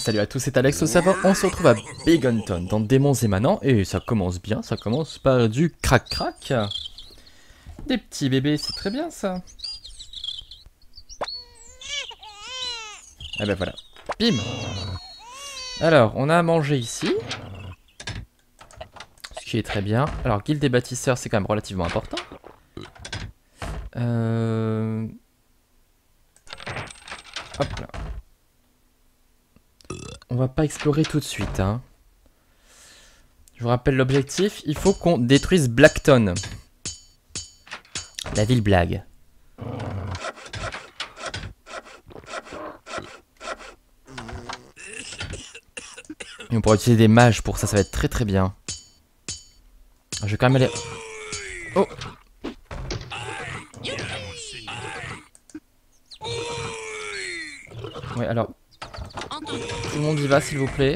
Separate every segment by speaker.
Speaker 1: Salut à tous, c'est Alex au serveur, on se retrouve à Biggonton dans Démons émanants et ça commence bien, ça commence par du crac-crac. Des petits bébés, c'est très bien ça. Et ben voilà, bim. Alors, on a à manger ici. Ce qui est très bien. Alors, guilde des bâtisseurs, c'est quand même relativement important. Hop là. On va pas explorer tout de suite, hein. Je vous rappelle l'objectif, il faut qu'on détruise Blackton. La ville blague. Et on pourra utiliser des mages pour ça, ça va être très très bien. Je vais quand même aller... Oh! Ouais, alors... Tout le monde y va, s'il vous plaît.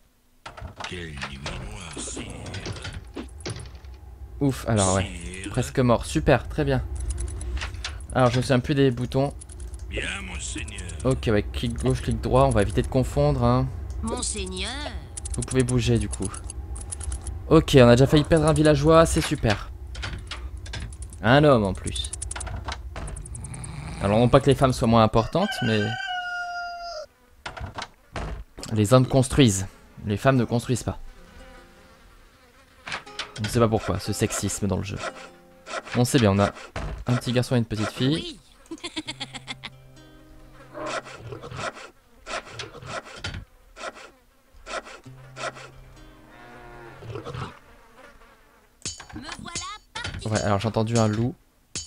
Speaker 1: Ouf, alors ouais. Presque mort. Super, très bien. Alors, je me souviens plus des boutons. Ok, ouais, clic gauche, clic droit. On va éviter de confondre, hein.
Speaker 2: Monseigneur.
Speaker 1: Vous pouvez bouger, du coup. Ok, on a déjà failli perdre un villageois, c'est super. Un homme, en plus. Alors, non pas que les femmes soient moins importantes, mais... Les hommes construisent. Les femmes ne construisent pas. Je ne sais pas pourquoi, ce sexisme dans le jeu. On sait bien, on a un petit garçon et une petite fille.
Speaker 2: Oui. Me voilà parti.
Speaker 1: Ouais, alors j'ai entendu un loup.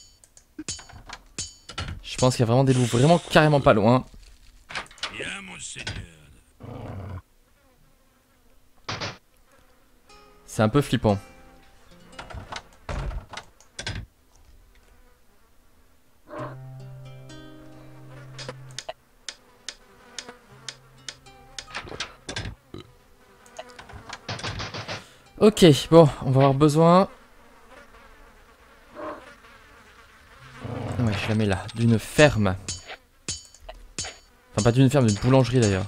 Speaker 1: Je pense qu'il y a vraiment des loups vraiment carrément pas loin.
Speaker 3: Bien, monseigneur.
Speaker 1: C'est un peu flippant. Ok, bon, on va avoir besoin... Ouais, je la mets là, d'une ferme. Enfin, pas d'une ferme, d'une boulangerie d'ailleurs.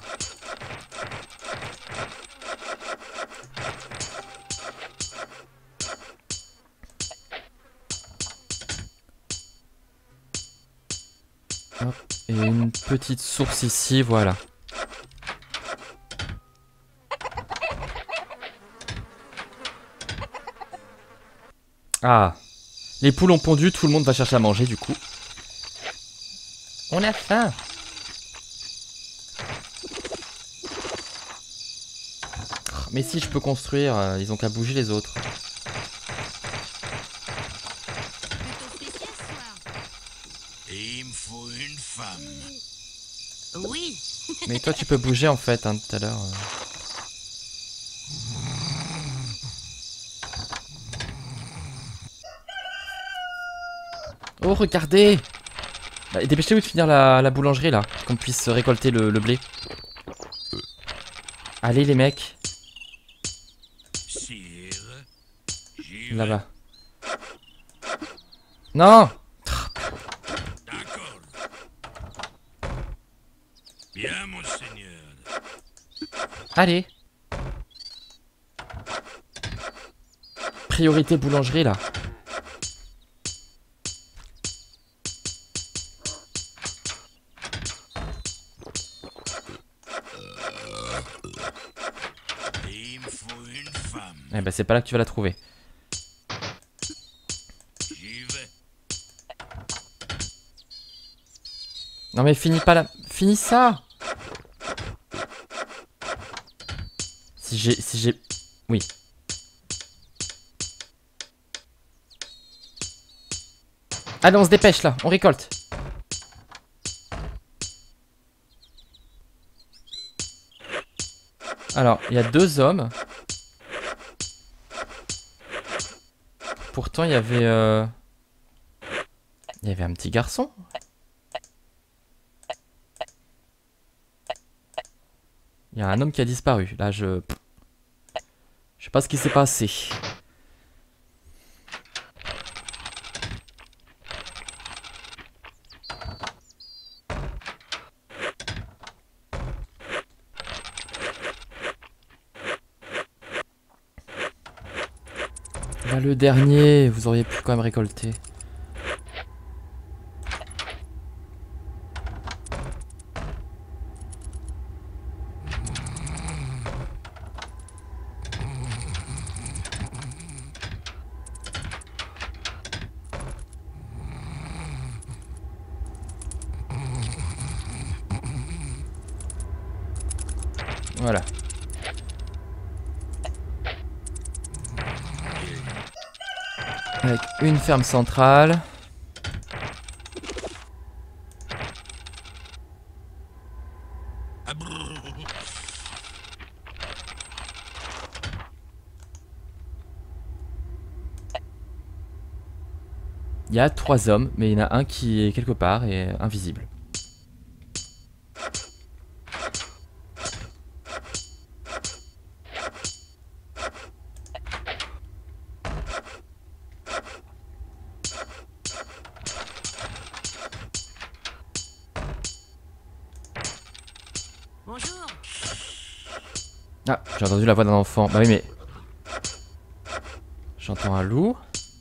Speaker 1: Hop, et une petite source ici, voilà. Ah, les poules ont pondu, tout le monde va chercher à manger du coup. On a faim. Mais si je peux construire, ils ont qu'à bouger les autres.
Speaker 2: Plutôt spécial ce soir.
Speaker 3: Et il me faut une femme.
Speaker 2: Oui.
Speaker 1: Mais toi tu peux bouger en fait, hein, tout à l'heure. Oh regardez! Bah, dépêchez-vous de finir la boulangerie là, qu'on puisse récolter le blé. Allez les mecs,
Speaker 3: Sire, j'y vais.
Speaker 1: là-bas. Non!
Speaker 3: D'accord. Bien, monseigneur.
Speaker 1: Allez! Priorité boulangerie là.
Speaker 3: Et il me faut une femme.
Speaker 1: Eh ben c'est pas là que tu vas la trouver.
Speaker 3: J'y vais.
Speaker 1: Non mais finis pas là. Finis ça! Si j'ai... Oui. Allez, on se dépêche là, on récolte. Alors, il y a deux hommes. Pourtant, il y avait un petit garçon. Il y a un homme qui a disparu. Là, je sais pas ce qui s'est passé. Là, le dernier, vous auriez pu quand même récolter. Voilà. Avec une ferme centrale. Il y a 3 hommes, mais il y en a un qui est quelque part et invisible.
Speaker 2: Bonjour.
Speaker 1: Ah, j'ai entendu la voix d'un enfant. Bah oui, mais... J'entends un loup.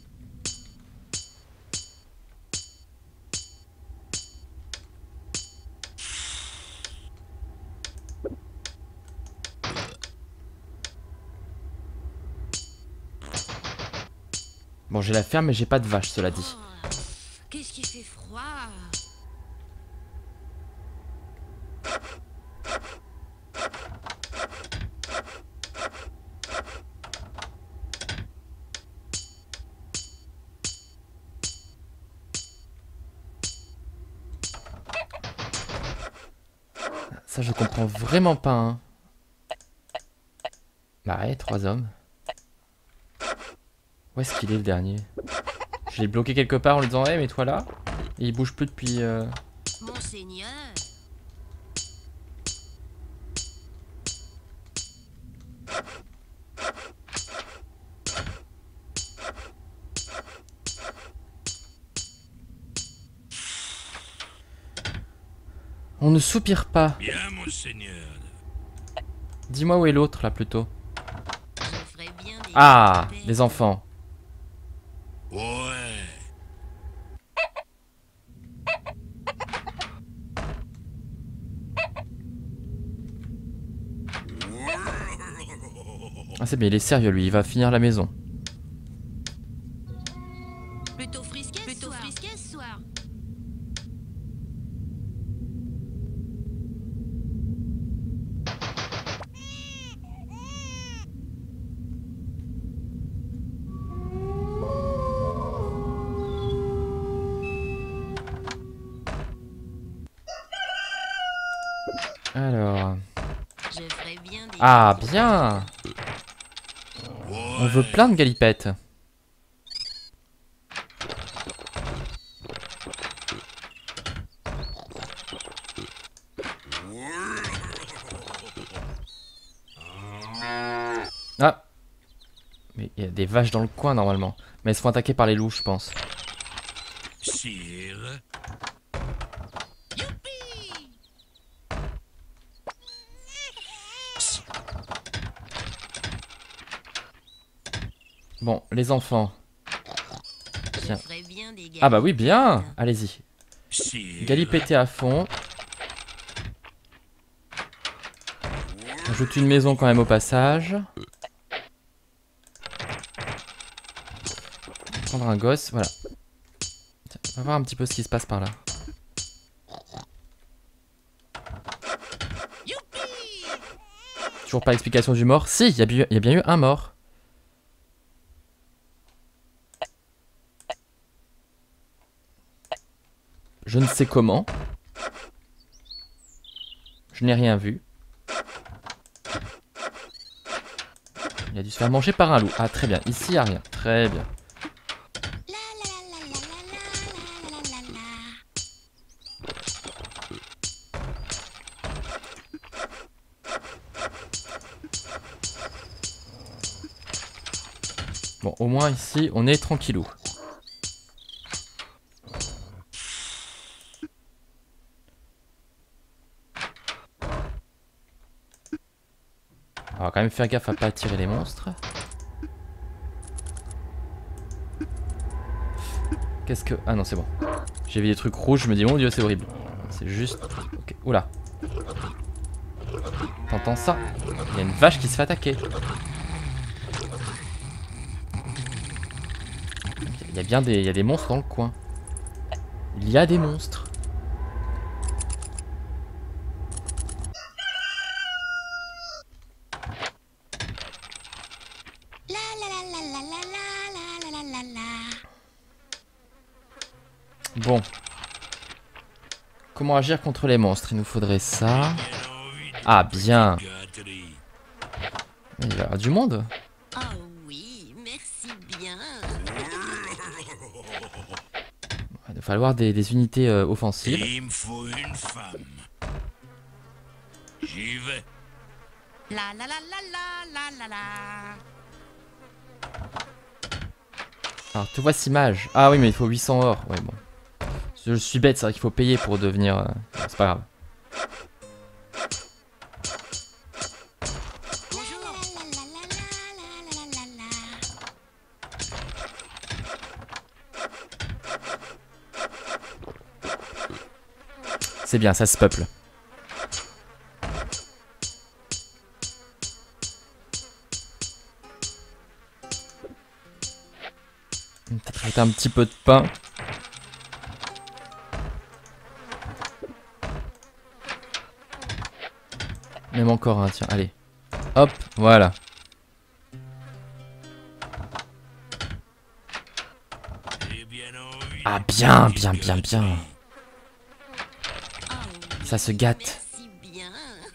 Speaker 1: Bon, j'ai la ferme, mais j'ai pas de vache, cela dit.
Speaker 2: Oh, qu'est-ce qui fait froid?
Speaker 1: Ça, je comprends vraiment pas, hein. Bah ouais, 3 hommes. Où est-ce qu'il est, le dernier? Je l'ai bloqué quelque part en lui disant, hey, mets-toi là. Et il bouge plus depuis...
Speaker 2: Monseigneur.
Speaker 1: On ne soupire pas.
Speaker 3: Bien, monseigneur.
Speaker 1: Dis-moi où est l'autre, là, plutôt.
Speaker 2: Je ferais bien des
Speaker 1: Ah,
Speaker 2: galipettes.
Speaker 1: des enfants.
Speaker 3: Ouais.
Speaker 1: Ah, c'est bien, il est sérieux, lui. Il va finir la maison.
Speaker 2: Plutôt frisquet ce soir.
Speaker 1: Alors...
Speaker 2: Je ferais bien des
Speaker 1: Ah, bien. On veut plein de galipettes. Ah. Mais il y a des vaches dans le coin, normalement. Mais elles se font attaquer par les loups, je pense.
Speaker 3: Sire.
Speaker 1: Bon, les enfants.
Speaker 2: Je
Speaker 1: Tiens.
Speaker 2: ferais bien des
Speaker 1: Ah bah oui, bien.
Speaker 2: galipettes.
Speaker 1: Allez-y.
Speaker 3: Sire.
Speaker 1: Galipetter à fond. Ajoute une maison quand même au passage. Prendre un gosse, voilà. Tiens, on va voir un petit peu ce qui se passe par là. Toujours pas d'explication du mort. Si, il y a bien eu un mort. Je ne sais comment. Je n'ai rien vu. Il a dû se faire manger par un loup. Ah, très bien. Ici, il n'y a rien. Très bien. Bon, au moins ici, on est tranquillou. On va quand même faire gaffe à pas attirer les monstres. Qu'est-ce que... Ah non, c'est bon. J'ai vu des trucs rouges, je me dis, mon dieu, c'est horrible. C'est juste... Ok, oula. T'entends ça? Il y a une vache qui se fait attaquer. Il y a bien des... Il y a des monstres dans le coin. Il y a des monstres. Bon. Comment agir contre les monstres? Il nous faudrait ça. Ah, bien. Il va y avoir du monde.
Speaker 2: Oh oui, merci bien.
Speaker 1: Il va falloir des unités offensives.
Speaker 3: Il me faut une femme. J'y vais.
Speaker 2: La la la la la la la la.
Speaker 1: Alors, te voici mage. Ah oui, mais il faut 800 or. Ouais, bon. Je suis bête, c'est vrai qu'il faut payer pour devenir... C'est pas grave. C'est bien, ça se peuple. Peut-être mettre un petit peu de pain. Même encore un, tiens, allez. Hop, voilà. Ah bien, bien, bien, bien. Ça se gâte.
Speaker 2: Merci bien.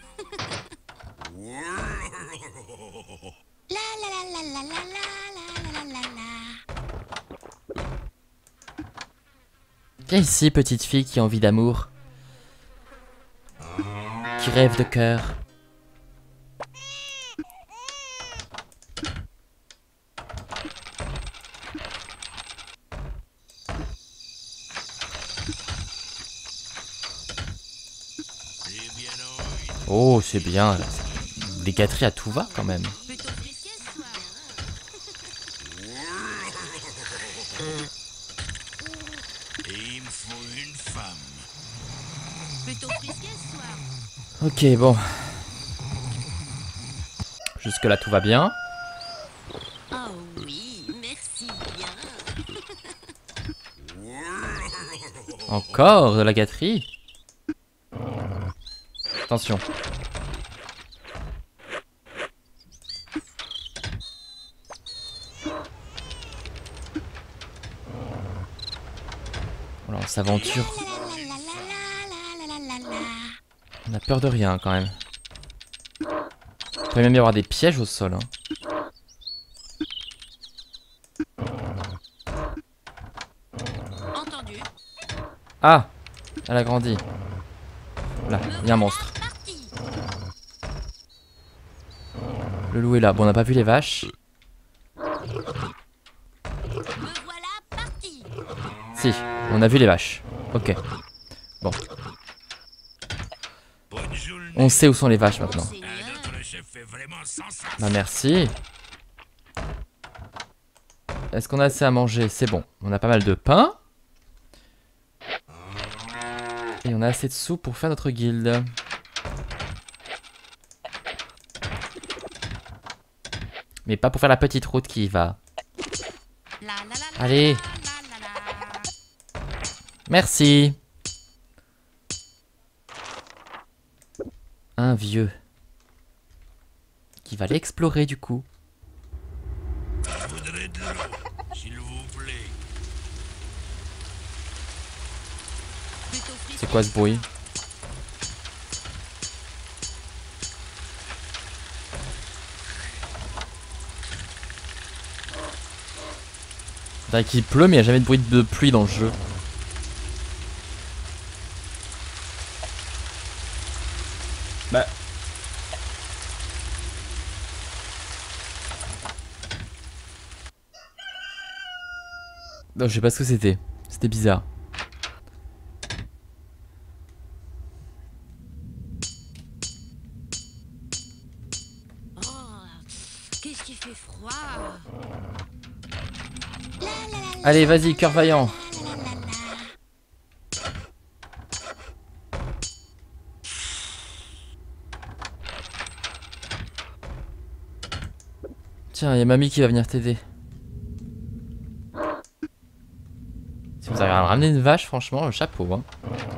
Speaker 2: La la la la la la la la la la.
Speaker 1: Viens ici, petite fille qui a envie d'amour. Qui rêve de cœur. Oh, c'est bien. Des gâteries à tout va quand même.
Speaker 2: Plutôt frisquet ce soir.
Speaker 3: Et il me faut une femme.
Speaker 2: Plutôt frisquet ce soir.
Speaker 1: Ok, bon. Jusque là tout va bien.
Speaker 2: Oh oui, merci bien.
Speaker 1: Encore de la gâterie. Attention. Voilà, on s'aventure. On a peur de rien quand même. Il peut même y avoir des pièges au sol. Hein.
Speaker 2: Entendu.
Speaker 1: Ah, elle a grandi. Là, il y a un monstre.
Speaker 2: Parti.
Speaker 1: Le loup est là. Bon, on n'a pas vu les vaches.
Speaker 2: Me voilà parti.
Speaker 1: Si, on a vu les vaches. Ok. Bon,
Speaker 3: Bonne journée.
Speaker 1: on sait où sont les vaches maintenant.
Speaker 2: Monseigneur.
Speaker 3: Notre chef est vraiment sensation.
Speaker 1: Bah merci. Est-ce qu'on a assez à manger? C'est bon. On a pas mal de pain. Et on a assez de sous pour faire notre guilde. Mais pas pour faire la petite route qui y va.
Speaker 2: La la la la
Speaker 1: Allez.
Speaker 2: la la la la.
Speaker 1: Merci. Un vieux. Qui va l'explorer du coup.
Speaker 3: Je voudrais de l'eau, s'il vous plaît.
Speaker 2: Plutôt frisquet.
Speaker 1: C'est quoi ce bruit? On dirait qu'il pleut mais il n'y a jamais de bruit de pluie dans le jeu. Bah. Non, je sais pas ce que c'était. C'était bizarre.
Speaker 2: Oh, qu'est-ce qui fait froid.
Speaker 1: Allez, vas-y, cœur vaillant. Tiens, il y a mamie qui va venir t'aider. Si vous avez ramené une vache, franchement, chapeau. Hein.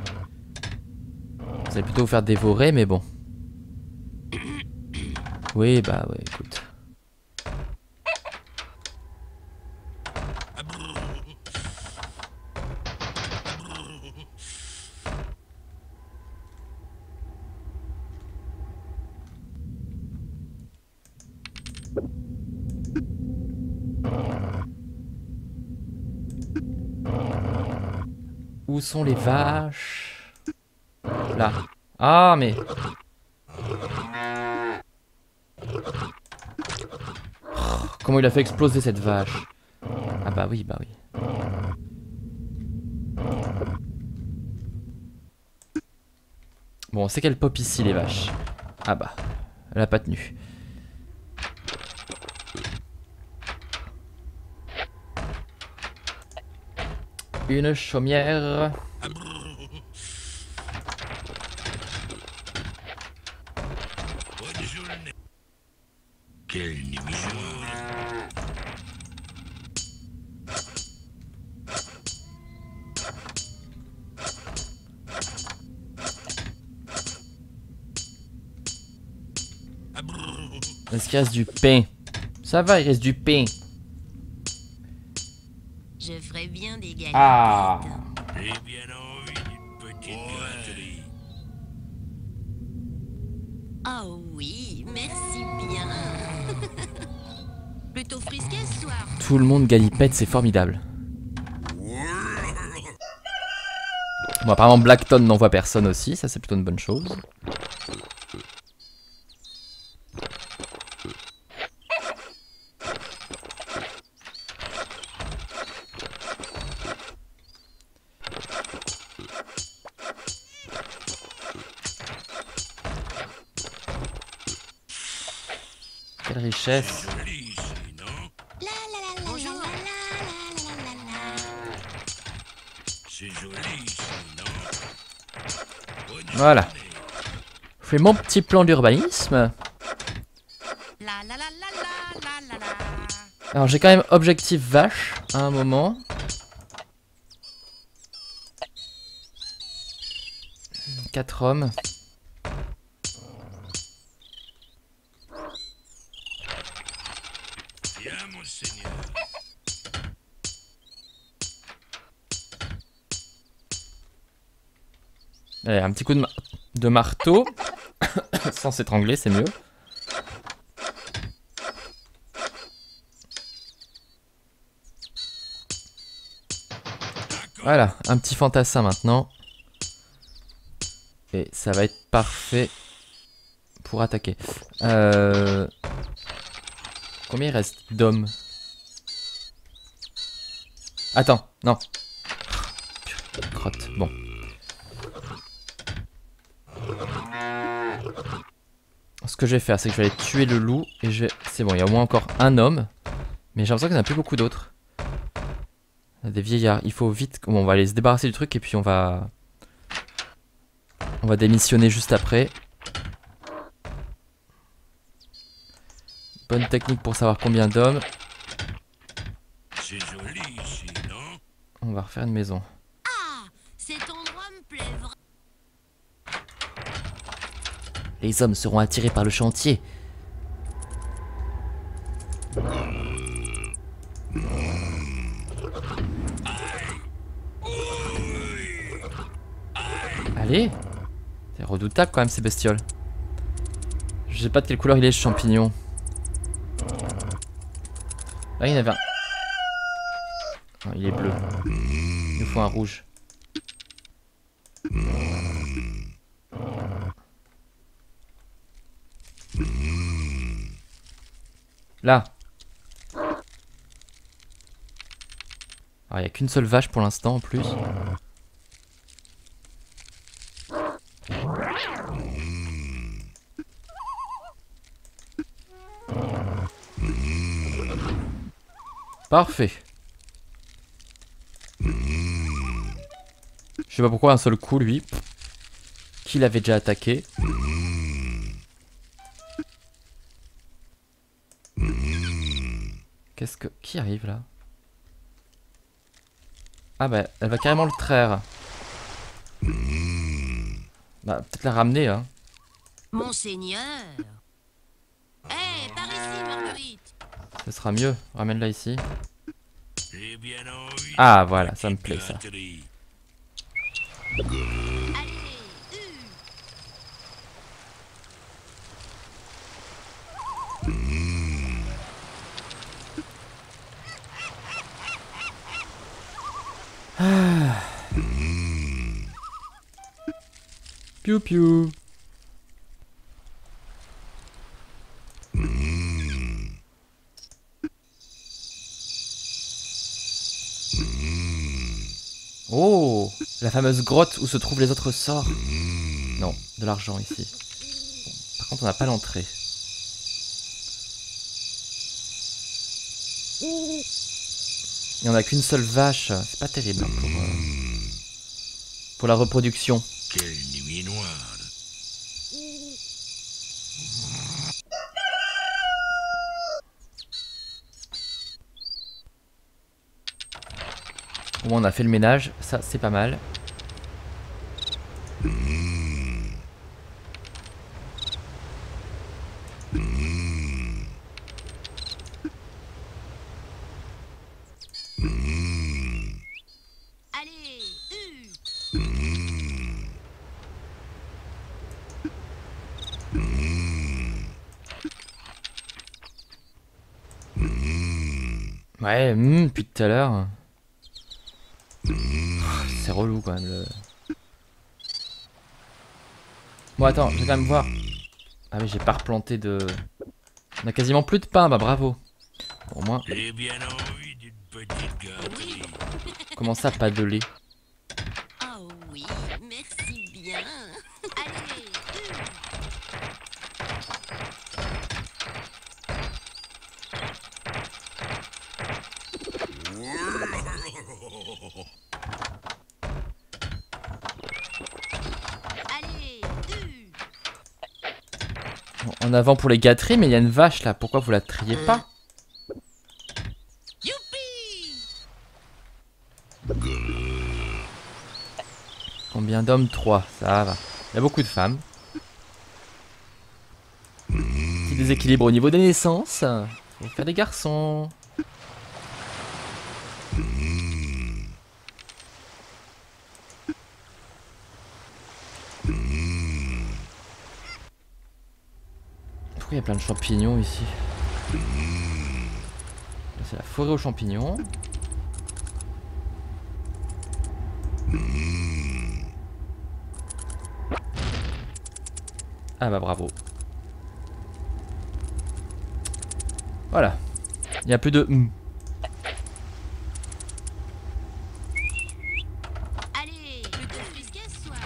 Speaker 1: Vous allez plutôt vous faire dévorer, mais bon. Oui, bah ouais, écoute. Où sont les vaches? Là. Ah, mais... Oh, comment il a fait exploser cette vache? Ah bah oui, bah oui. Bon, c'est qu'elle pop ici, les vaches. Ah bah, elle a pas tenu. Une chaumière.
Speaker 3: Quelle nuit.
Speaker 1: Est-ce qu'il reste du pain? Ça va, il reste du pain.
Speaker 2: Je ferais bien des galettes.
Speaker 1: Ah.
Speaker 3: J'ai bien envie d'une petite gâterie.
Speaker 2: Oh oui, merci bien. Plutôt frisqué ce soir.
Speaker 1: Tout le monde galipette, c'est formidable. Bon, apparemment Blackton n'envoie personne aussi, ça c'est plutôt une bonne chose. Quelle richesse.
Speaker 3: Joli ici, non?
Speaker 2: Bonjour.
Speaker 3: C'est joli ici, non? Bonne
Speaker 1: Voilà.
Speaker 3: journée.
Speaker 1: Je fais mon petit plan d'urbanisme.
Speaker 2: La la la la la la la la.
Speaker 1: Alors j'ai quand même objectif vache à un moment. Quatre hommes.
Speaker 3: Bien, monseigneur.
Speaker 1: Allez, un petit coup de marteau. Sans s'étrangler, c'est mieux. Voilà, un petit fantassin maintenant. Et ça va être parfait pour attaquer. Combien il reste d'hommes? Attends, non. Crotte, bon. Ce que je vais faire, c'est que je vais aller tuer le loup. Et je vais... C'est bon, il y a au moins encore un homme. Mais j'ai l'impression qu'il n'y en a plus beaucoup d'autres. Il y a des vieillards, il faut vite... Bon, on va aller se débarrasser du truc et puis on va... On va démissionner juste après. Bonne technique pour savoir combien d'hommes.
Speaker 3: C'est joli ici, non?
Speaker 1: On va refaire une maison.
Speaker 2: Ah, cet endroit me plaît vraiment.
Speaker 1: Les hommes seront attirés par le chantier. Allez. C'est redoutable quand même ces bestioles. Je sais pas de quelle couleur il est ce champignon. Là il y en avait un. Non, il est bleu. Il nous faut un rouge. Là. Alors il n'y a qu'une seule vache pour l'instant en plus. Parfait. Je sais pas pourquoi un seul coup lui. Qui l'avait déjà attaqué. Qu'est-ce que... Qui arrive là? Ah bah, elle va carrément le traire. Bah, peut-être la ramener, hein.
Speaker 2: Monseigneur. Hé, par ici, Marguerite.
Speaker 1: Ce sera mieux. Ramène-la ici.
Speaker 3: J'ai bien envie
Speaker 1: Ah,
Speaker 3: d'une
Speaker 1: voilà, ça me
Speaker 3: petite
Speaker 1: plaît, ça.
Speaker 3: gâterie.
Speaker 2: Allez,
Speaker 1: Piou piou. Oh, la fameuse grotte où se trouvent les autres sorts. Non, de l'argent ici. Bon, par contre, on n'a pas l'entrée. Et on n'a qu'une seule vache. C'est pas terrible hein, pour la reproduction.
Speaker 3: Quelle nuit noire.
Speaker 1: Au moins, on a fait le ménage. Ça, c'est pas mal.
Speaker 2: allez,
Speaker 1: Ouais, depuis tout à l'heure. C'est relou quand même. Bon, attends, je vais quand même voir. Ah oui, j'ai pas replanté de... On a quasiment plus de pain, bah bravo. Bon, au moins,
Speaker 3: J'ai bien envie d'une petite gâterie.
Speaker 1: comment ça, pas de lait?
Speaker 2: oh oui, merci bien. Allez, allez,
Speaker 1: Bon, en avant pour les gâteries, mais il y a une vache là. Pourquoi vous la triez pas?
Speaker 2: youpi.
Speaker 1: Combien d'hommes? 3, ça va. Il y a beaucoup de femmes. Petit déséquilibre au niveau des naissances. Faut faire des garçons. Pourquoi il y a plein de champignons ici? C'est la forêt aux champignons. Ah bah bravo. Voilà. Il n'y a plus de...
Speaker 2: Allez, plutôt frisquet ce soir.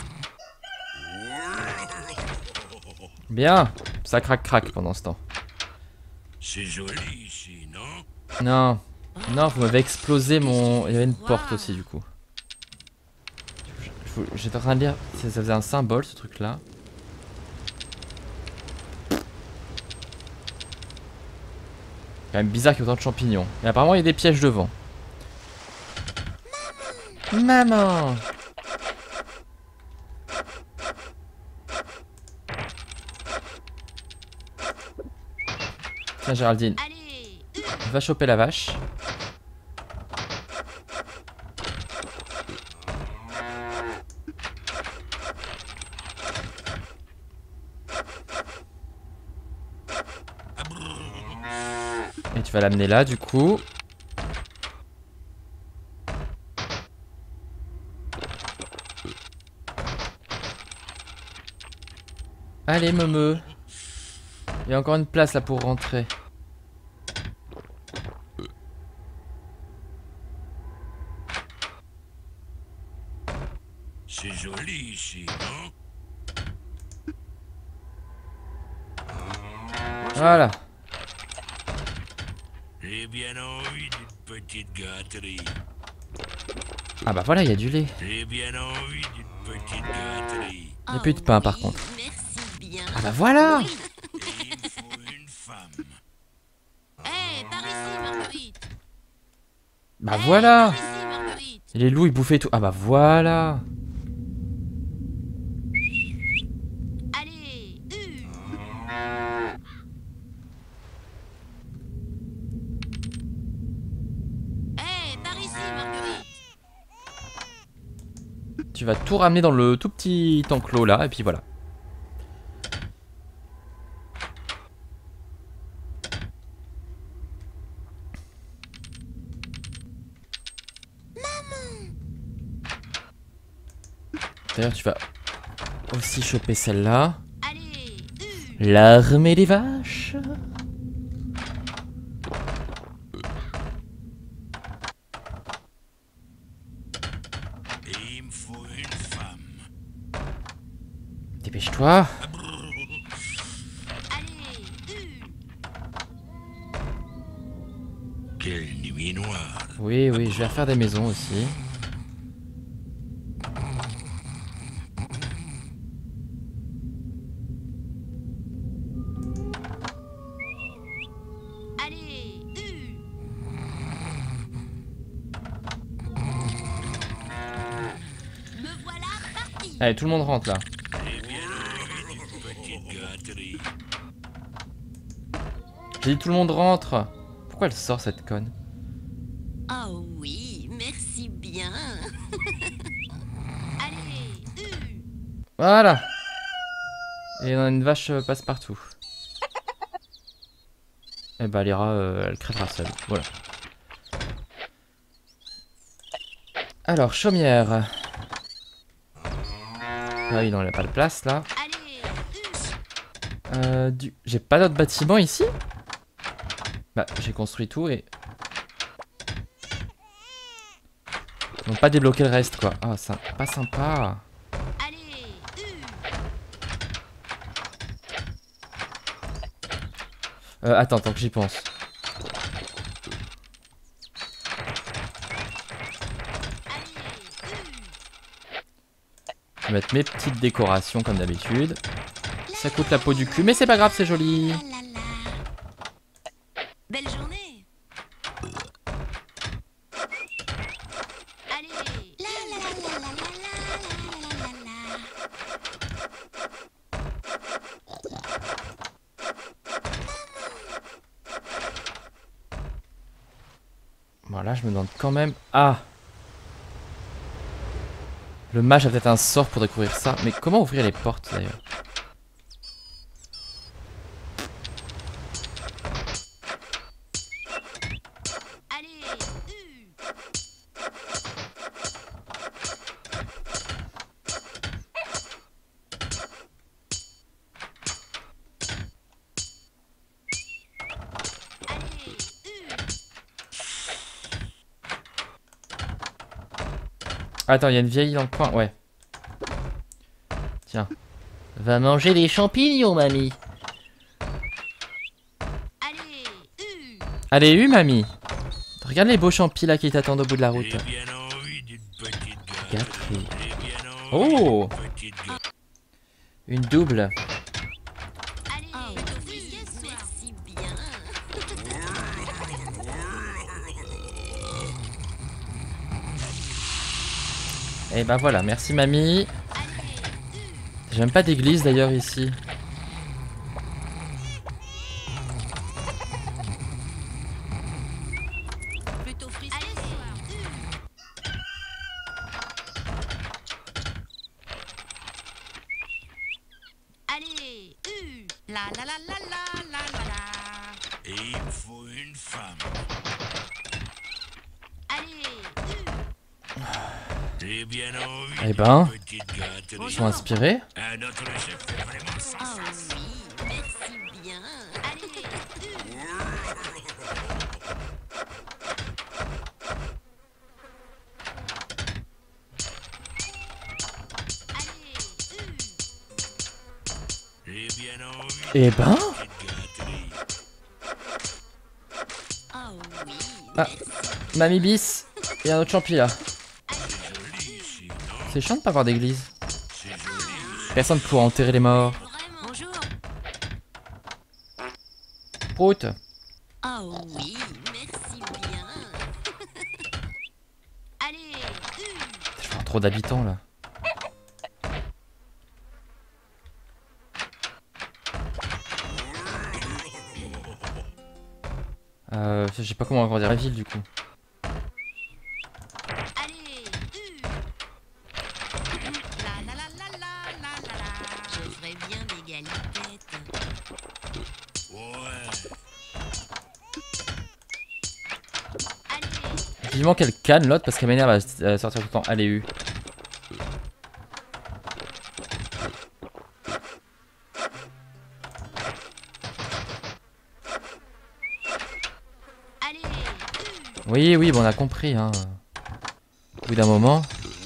Speaker 1: Bien. Ça craque pendant ce temps.
Speaker 3: C'est joli ici, non?
Speaker 1: Non. Non, vous m'avez explosé mon... Il y avait une porte aussi du coup. J'étais en train de lire... Ça faisait un symbole ce truc là. Quand même bizarre qu'il y ait autant de champignons. Et apparemment il y a des pièges devant. Maman! Tiens Géraldine,
Speaker 2: Allez,
Speaker 1: va choper la vache. Et tu vas l'amener là du coup. Allez Meumeu. Il y a encore une place là pour rentrer.
Speaker 3: C'est joli ici, non?
Speaker 1: Voilà.
Speaker 3: J'ai bien envie d'une petite gâterie.
Speaker 1: Ah bah voilà, il y a du lait.
Speaker 3: J'ai bien envie d'une petite gâterie.
Speaker 1: Il n'y a plus de pain par contre.
Speaker 2: merci bien.
Speaker 1: Ah bah voilà!
Speaker 3: Et il me faut une femme.
Speaker 2: Hé, par ici, Marguerite.
Speaker 1: Bah voilà.
Speaker 2: Par ici, Marguerite.
Speaker 1: Les loups ils bouffaient tout. Ah bah voilà.
Speaker 2: Allez, par ici, Marguerite.
Speaker 1: Tu vas tout ramener dans le tout petit enclos là et puis voilà. D'ailleurs tu vas aussi choper celle-là.
Speaker 2: Allez,
Speaker 1: L'armée des vaches.
Speaker 3: Et il me faut une femme.
Speaker 1: Dépêche-toi.
Speaker 2: allez,
Speaker 3: Quelle nuit noire.
Speaker 1: Oui, oui, je vais refaire des maisons aussi.
Speaker 2: allez, me voilà parti.
Speaker 1: Allez, tout le monde rentre là.
Speaker 3: J'ai bien envie d'une petite gâterie.
Speaker 1: J'ai dit tout le monde rentre. Pourquoi elle sort cette conne?
Speaker 2: Oh oui, merci bien. allez,
Speaker 1: Voilà. Et on a une vache passe-partout. Et bah Lyra, elle crèvera seule. Voilà. Alors, chaumière. Ah oui, non, elle a pas de place là.
Speaker 2: allez,
Speaker 1: J'ai pas d'autres bâtiments ici? Bah, j'ai construit tout et... Ils n'ont pas débloqué le reste quoi. Ah, ça, pas sympa.
Speaker 2: allez,
Speaker 1: Attends, tant que j'y pense. Je vais mettre mes petites décorations comme d'habitude. Ça coûte la peau du cul, mais c'est pas grave, c'est joli.
Speaker 2: la la la. Belle journée. Allez, la la la la la la la la la la.
Speaker 1: Voilà, je me demande quand même... Ah! Le mage a peut-être un sort pour découvrir ça. Mais comment ouvrir les portes d'ailleurs?
Speaker 2: Allez,
Speaker 1: Attends, il y a une vieille dans le coin, ouais. Tiens. Va manger des champignons, mamie.
Speaker 2: allez,
Speaker 1: Allez, mamie. Regarde les beaux champis là qui t'attendent au bout de la route.
Speaker 3: J'ai bien envie d'une petite gâterie.
Speaker 1: Gâterie.
Speaker 3: J'ai bien envie
Speaker 1: Oh!
Speaker 3: d'une petite gâterie.
Speaker 1: Une double.
Speaker 2: allez. Oh oui, merci bien.
Speaker 1: Et bah voilà, merci mamie. J'ai même pas d'église d'ailleurs ici.
Speaker 2: Plutôt frisqué. Allez, la la la la la la la la.
Speaker 3: Et il me faut une femme.
Speaker 2: Allez,
Speaker 3: J'ai bien envie
Speaker 1: Eh ben,
Speaker 3: d'une petite gâterie.
Speaker 1: ils sont inspirés.
Speaker 3: Un autre chef fait vraiment ça.
Speaker 2: oh oui, merci bien. Allez,
Speaker 3: J'ai bien envie
Speaker 1: Eh ben,
Speaker 3: d'une petite gâterie.
Speaker 2: oh oui,
Speaker 1: ah, mamie bis. Il y a un autre champi là.
Speaker 3: Joli ici, non?
Speaker 1: C'est chiant de pas avoir d'église.
Speaker 3: C'est joli.
Speaker 1: Personne pour enterrer les morts.
Speaker 2: vraiment. Bonjour.
Speaker 1: Prout.
Speaker 2: Oh oui, merci bien.
Speaker 1: trop d'habitants là. Je sais pas comment agrandir la ville du coup.
Speaker 2: Allez, la la la la la la la la. Je ferais bien des galipettes.
Speaker 3: Ouais.
Speaker 2: Allez,
Speaker 1: Vivement qu'elle canne l'autre parce qu'elle m'énerve à sortir tout le temps. Allez, U.
Speaker 2: allez,
Speaker 1: Oui, oui, bon, on a compris. Hein. Au bout d'un moment.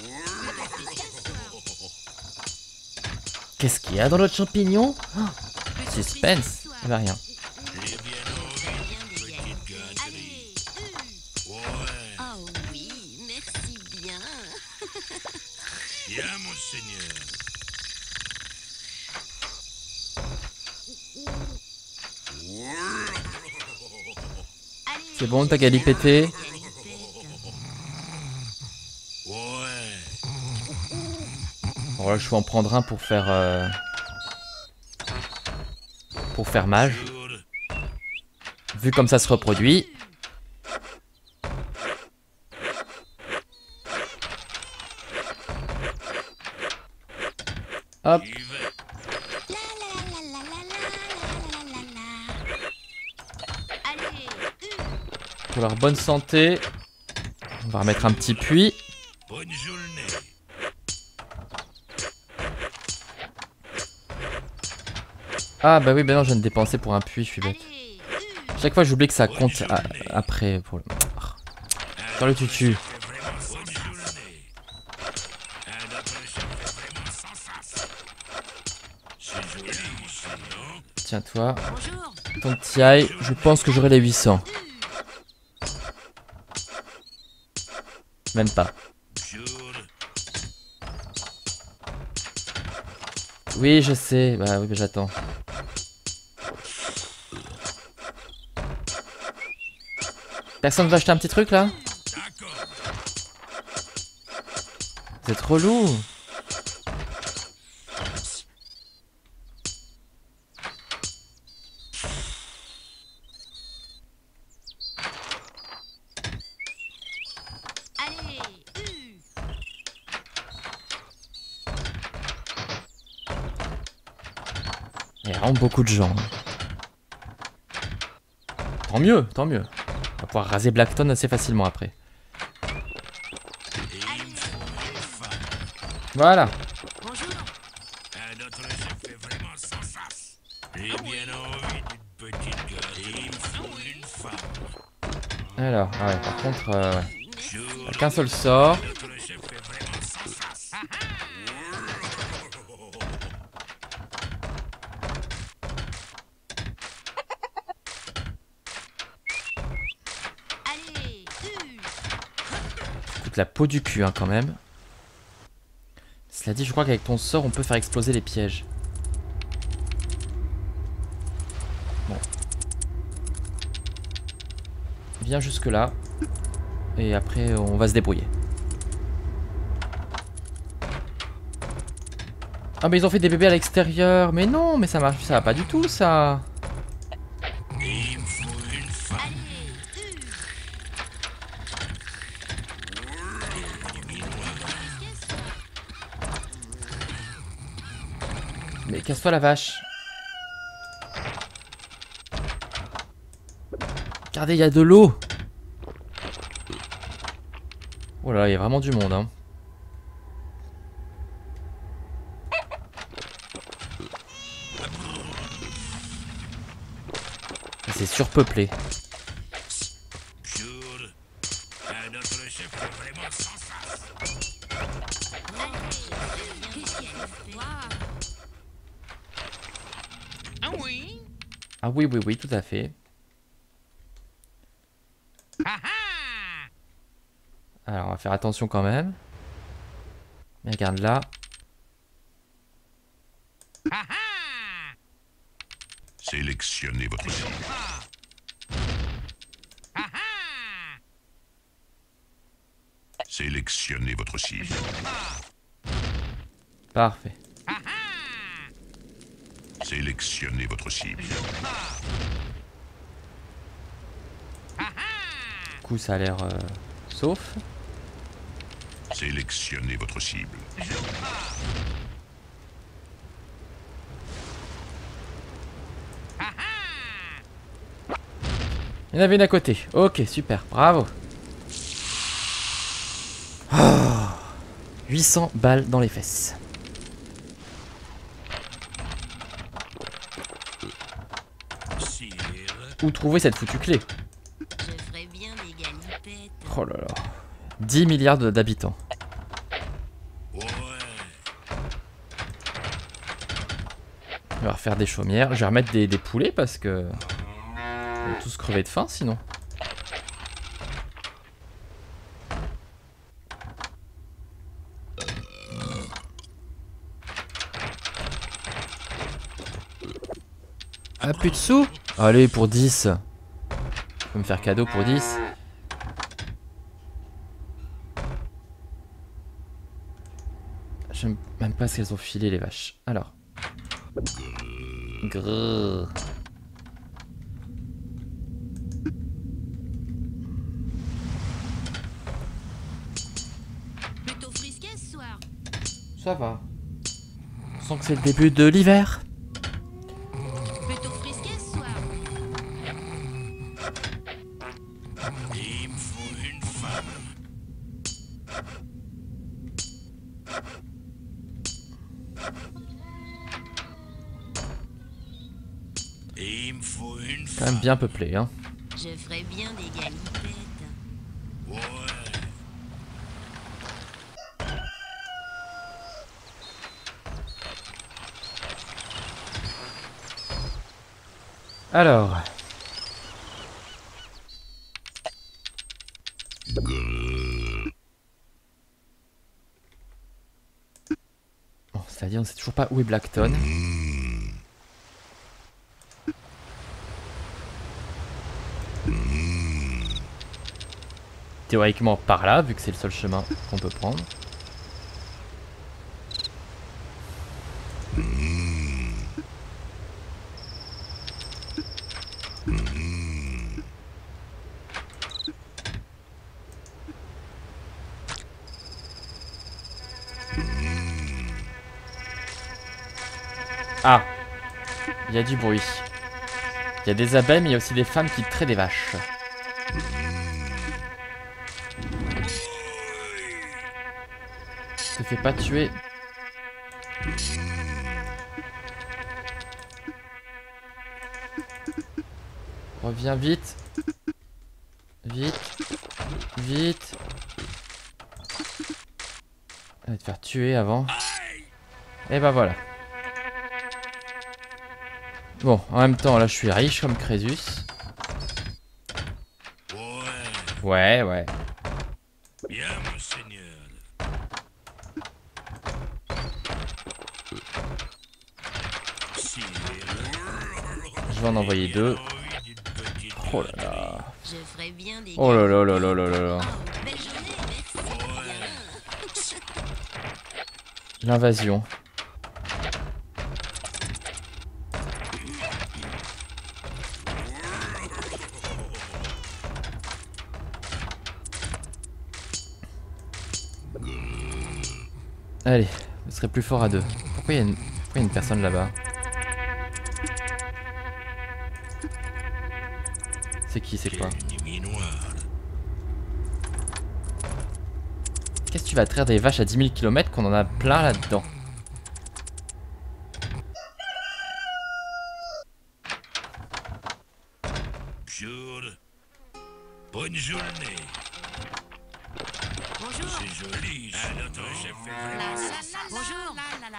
Speaker 1: Qu'est-ce qu'il y a dans l'autre champignon? Oh, suspense. Il va rien.
Speaker 3: J'ai bien envie d'une petite gâterie. Ouais.
Speaker 2: oh oui, merci bien.
Speaker 3: Bien, monseigneur.
Speaker 2: Allez,
Speaker 1: C'est bon, t'as galipété.
Speaker 2: galipettes.
Speaker 3: Ouais.
Speaker 1: Bon, là, je vais en prendre un pour faire. Pour faire mage.
Speaker 3: Good.
Speaker 1: Vu comme ça se reproduit. Hop.
Speaker 3: J'y vais.
Speaker 2: La la la la la la la la la la. Allez,
Speaker 1: Pour leur bonne santé. On va remettre un petit puits.
Speaker 3: Bonne journée.
Speaker 1: Ah bah oui, bah non, je viens de dépenser pour un puits, je suis bête.
Speaker 2: allez,
Speaker 1: Chaque fois, j'oublie que ça compte après. Pour le... Dans le tutu.
Speaker 3: Bonne journée. Un autre chef est vraiment sans face. C'est joli ici, non?
Speaker 1: Tiens, toi.
Speaker 2: bonjour.
Speaker 1: Ton petit ail, je pense que j'aurai les 800. Même pas.
Speaker 3: Good.
Speaker 1: Oui, je sais. Bah oui, mais j'attends. Personne veut acheter un petit truc là?
Speaker 3: D'accord.
Speaker 1: C'est trop lourd.
Speaker 2: Allez,
Speaker 1: Il y a vraiment beaucoup de gens. Tant mieux, tant mieux. On va pouvoir raser Blackton assez facilement après.
Speaker 3: Et il me faut une femme.
Speaker 1: Voilà.
Speaker 2: bonjour.
Speaker 3: Un autre chef est vraiment sans face. J'ai bien envie d'une petite gâterie. Et il me faut une femme.
Speaker 1: Alors, ah ouais, par contre, ouais.
Speaker 3: Good.
Speaker 1: Qu'un seul sort.
Speaker 3: Notre chef est vraiment sans face.
Speaker 2: Allez,
Speaker 1: Coûte la peau du cul, hein, quand même. Cela dit, je crois qu'avec ton sort, on peut faire exploser les pièges. Bon. Viens jusque là. Et après, on va se débrouiller. Ah, mais ils ont fait des bébés à l'extérieur. Mais non, mais ça marche, ça va pas du tout, ça.
Speaker 3: Et il me faut une femme.
Speaker 1: Mais casse-toi la vache. Regardez, il y a de l'eau. Oh là, il y a vraiment du monde, hein. Et c'est surpeuplé.
Speaker 3: Good. Un autre chef est vraiment sans face.
Speaker 2: ah oui.
Speaker 1: Ah oui, oui, oui, tout à fait. Alors, on va faire attention quand même. Mais regarde là.
Speaker 3: Sélectionnez votre cible. Sélectionnez votre cible.
Speaker 1: Parfait.
Speaker 3: Sélectionnez votre cible.
Speaker 1: Du coup, ça a l'air sauf.
Speaker 3: Sélectionnez votre cible.
Speaker 1: Il y en avait une à côté. Ok, super, bravo. Oh, 800 balles dans les fesses.
Speaker 3: Sire.
Speaker 1: Où trouver cette foutue clé?
Speaker 2: Je ferais bien des galipettes.
Speaker 1: Oh là là. 10 milliards d'habitants.
Speaker 3: Ouais.
Speaker 1: On va refaire des chaumières. Je vais remettre des poulets parce que... on va tous crever de faim sinon. Ah, plus de sous? Allez, pour 10. Je peux me faire cadeau pour 10. J'aime même pas ce qu'elles ont filé les vaches. Alors. Grrr.
Speaker 2: Plutôt frisquet ce soir.
Speaker 1: Ça va. On sent que c'est le début de l'hiver.
Speaker 2: Plutôt frisquet ce soir.
Speaker 3: Il me faut une femme. Il me faut une
Speaker 1: Quand même
Speaker 3: femme.
Speaker 1: bien peuplé, hein.
Speaker 2: Je ferais bien des galipettes.
Speaker 3: Ouais.
Speaker 1: Alors. Bon, c'est-à-dire on sait toujours pas où est Blackton. Théoriquement par là, vu que c'est le seul chemin qu'on peut prendre. Ah, il y a du bruit. Il y a des abeilles, mais il y a aussi des femmes qui traient des vaches. Te fais pas tuer. Reviens vite. Vite. Vite. Elle va te faire tuer avant. Et bah voilà. Bon, en même temps, là, je suis riche comme Crésus.
Speaker 3: Ouais.
Speaker 1: Ouais.
Speaker 3: Bien, monseigneur. Sire.
Speaker 1: Je vais en envoyer deux.
Speaker 3: Envie d'une petite
Speaker 1: Oh là là.
Speaker 2: Je ferais bien des
Speaker 1: Oh là là là là là là là.
Speaker 2: Oh, belle journée, merci.
Speaker 1: L'invasion. Allez, ce serait plus fort à deux. Pourquoi il y a une personne là-bas? C'est qui, c'est quoi?
Speaker 3: Quelle nuit noire.
Speaker 1: Qu'est-ce que tu vas traire des vaches à 10 000 km qu'on en a plein là-dedans?
Speaker 3: Jour. Bonne journée.
Speaker 2: Bonjour.
Speaker 3: C'est joli. Ah, notre chef fait vraiment
Speaker 2: Bonjour.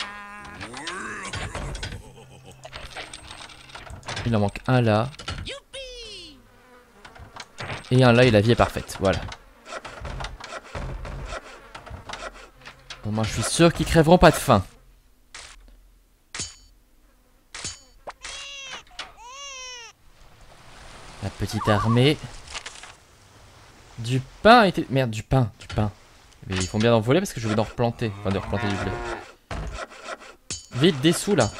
Speaker 1: Il en manque un là.
Speaker 2: Youpi.
Speaker 1: Et un là et la vie est parfaite, voilà. Au moins je suis sûr qu'ils crèveront pas de faim. La petite armée. Du pain était... Merde, du pain. Mais ils font bien d'en voler parce que je vais d'en replanter. Enfin, de replanter du blé. Vite, des sous là.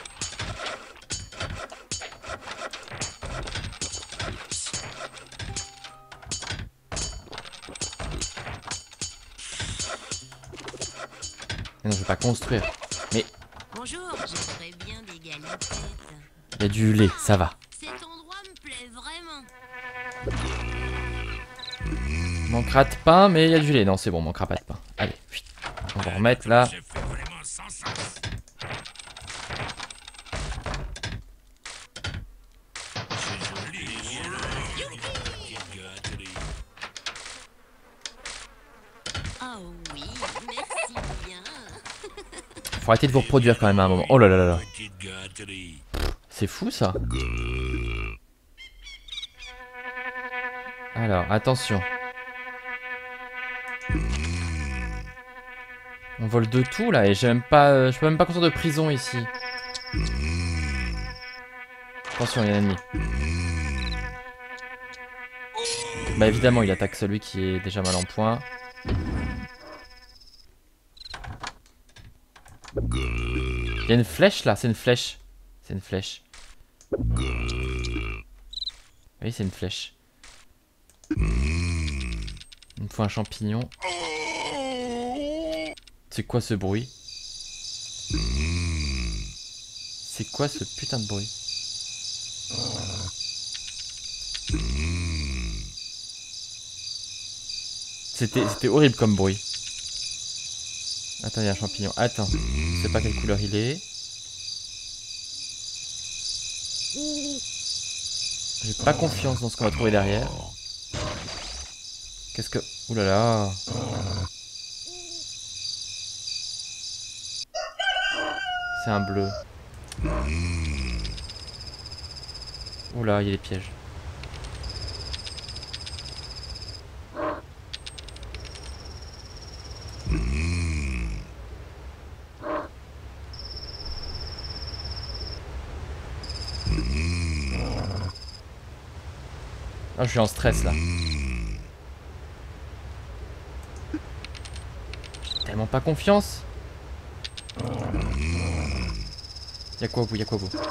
Speaker 1: Mais non, je vais pas construire. Mais
Speaker 2: Bonjour, je ferais bien des galettes.
Speaker 1: il y a du lait, ça va.
Speaker 2: Cet endroit me plaît vraiment.
Speaker 1: Manquera de pain, mais il y a du lait. Non, c'est bon, manquera pas de pain. Allez, vite. On va remettre là.
Speaker 3: Chef est vraiment sans sens. C'est joli, bien envie d'une petite gâterie.
Speaker 2: Oh oui, merci bien.
Speaker 1: Faut arrêter de vous reproduire quand même à un moment. Oh là là là là.
Speaker 3: Petite gâterie.
Speaker 1: C'est fou ça. Alors, attention. On vole de tout là et j'ai même pas. Je peux même pas construire de prison ici. Attention, il y a un ennemi. Bah évidemment, il attaque celui qui est déjà mal en point. Il y a une flèche là, c'est une flèche. C'est une flèche. Oui, c'est une flèche. Il me faut un champignon. C'est quoi ce bruit? C'est quoi ce putain de bruit? C'était horrible comme bruit. Attends, il y a un champignon. Attends, je sais pas quelle couleur il est. J'ai pas confiance dans ce qu'on va trouver derrière. Qu'est-ce que... Ouh là là. C'est un bleu. Ouh là, il y a des pièges. Ah, je suis en stress là. J'ai tellement pas confiance. Y'a quoi au bout, y'a quoi au bout?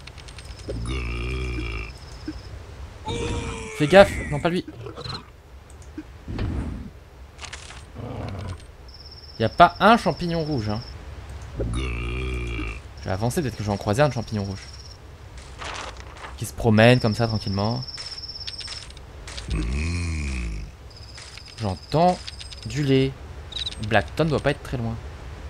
Speaker 1: Fais gaffe, non pas lui. Y'a pas un champignon rouge hein. Je vais avancer, peut-être que je vais en croiser un de champignon rouge. Qui se promène comme ça tranquillement. J'entends du lait. Blackton doit pas être très loin.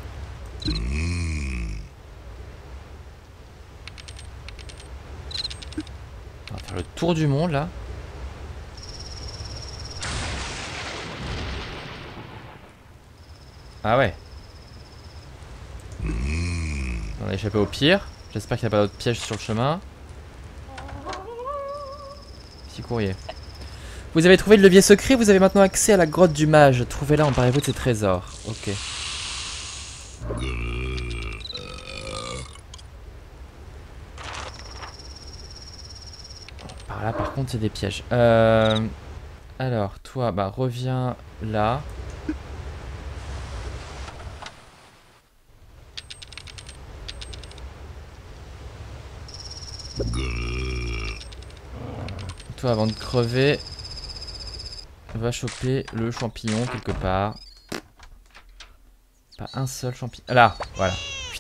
Speaker 1: On va faire le tour du monde là. Ah ouais. On a échappé au pire. J'espère qu'il n'y a pas d'autres pièges sur le chemin. Petit courrier. Vous avez trouvé le levier secret, vous avez maintenant accès à la grotte du mage. Trouvez-la, emparez-vous de ses trésors. Ok. Par là, par contre, c'est des pièges. Alors, toi, bah, reviens là. Toi, avant de crever, va choper le champignon quelque part. Pas un seul champignon. Là, voilà.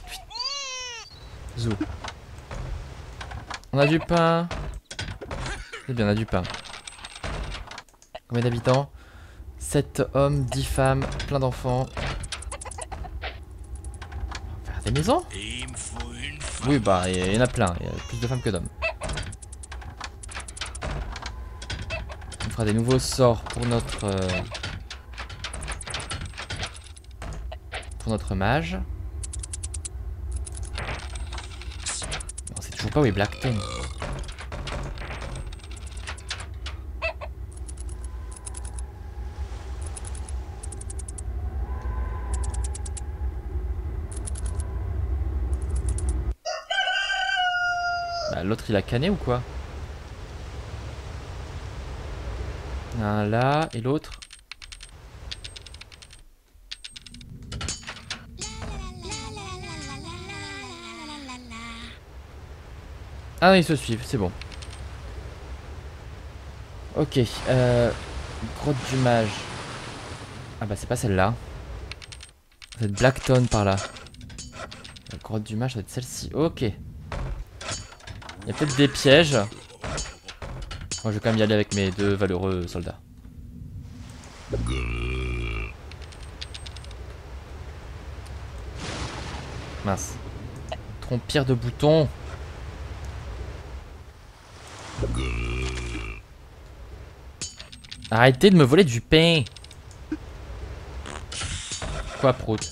Speaker 1: Zou. On a du pain. C'est bien, on a du pain. Combien d'habitants? 7 hommes, 10 femmes, plein d'enfants. On va faire des maisons?
Speaker 3: Et il me faut une femme.
Speaker 1: Oui, bah, il y en a plein. Il y a plus de femmes que d'hommes. On fera des nouveaux sorts pour notre mage. On sait toujours pas où est Blackton. Bah, l'autre il a canné ou quoi? Un là et l'autre. Ah, ils se suivent, c'est bon. Ok, grotte du mage. Ah bah c'est pas celle-là. C'est Blackton par là. La grotte du mage, ça doit être celle-ci. Ok. Il y a peut-être des pièges. Moi je vais quand même y aller avec mes 2 valeureux soldats. Mince. Trompire de boutons. Arrêtez de me voler du pain. Quoi, prout?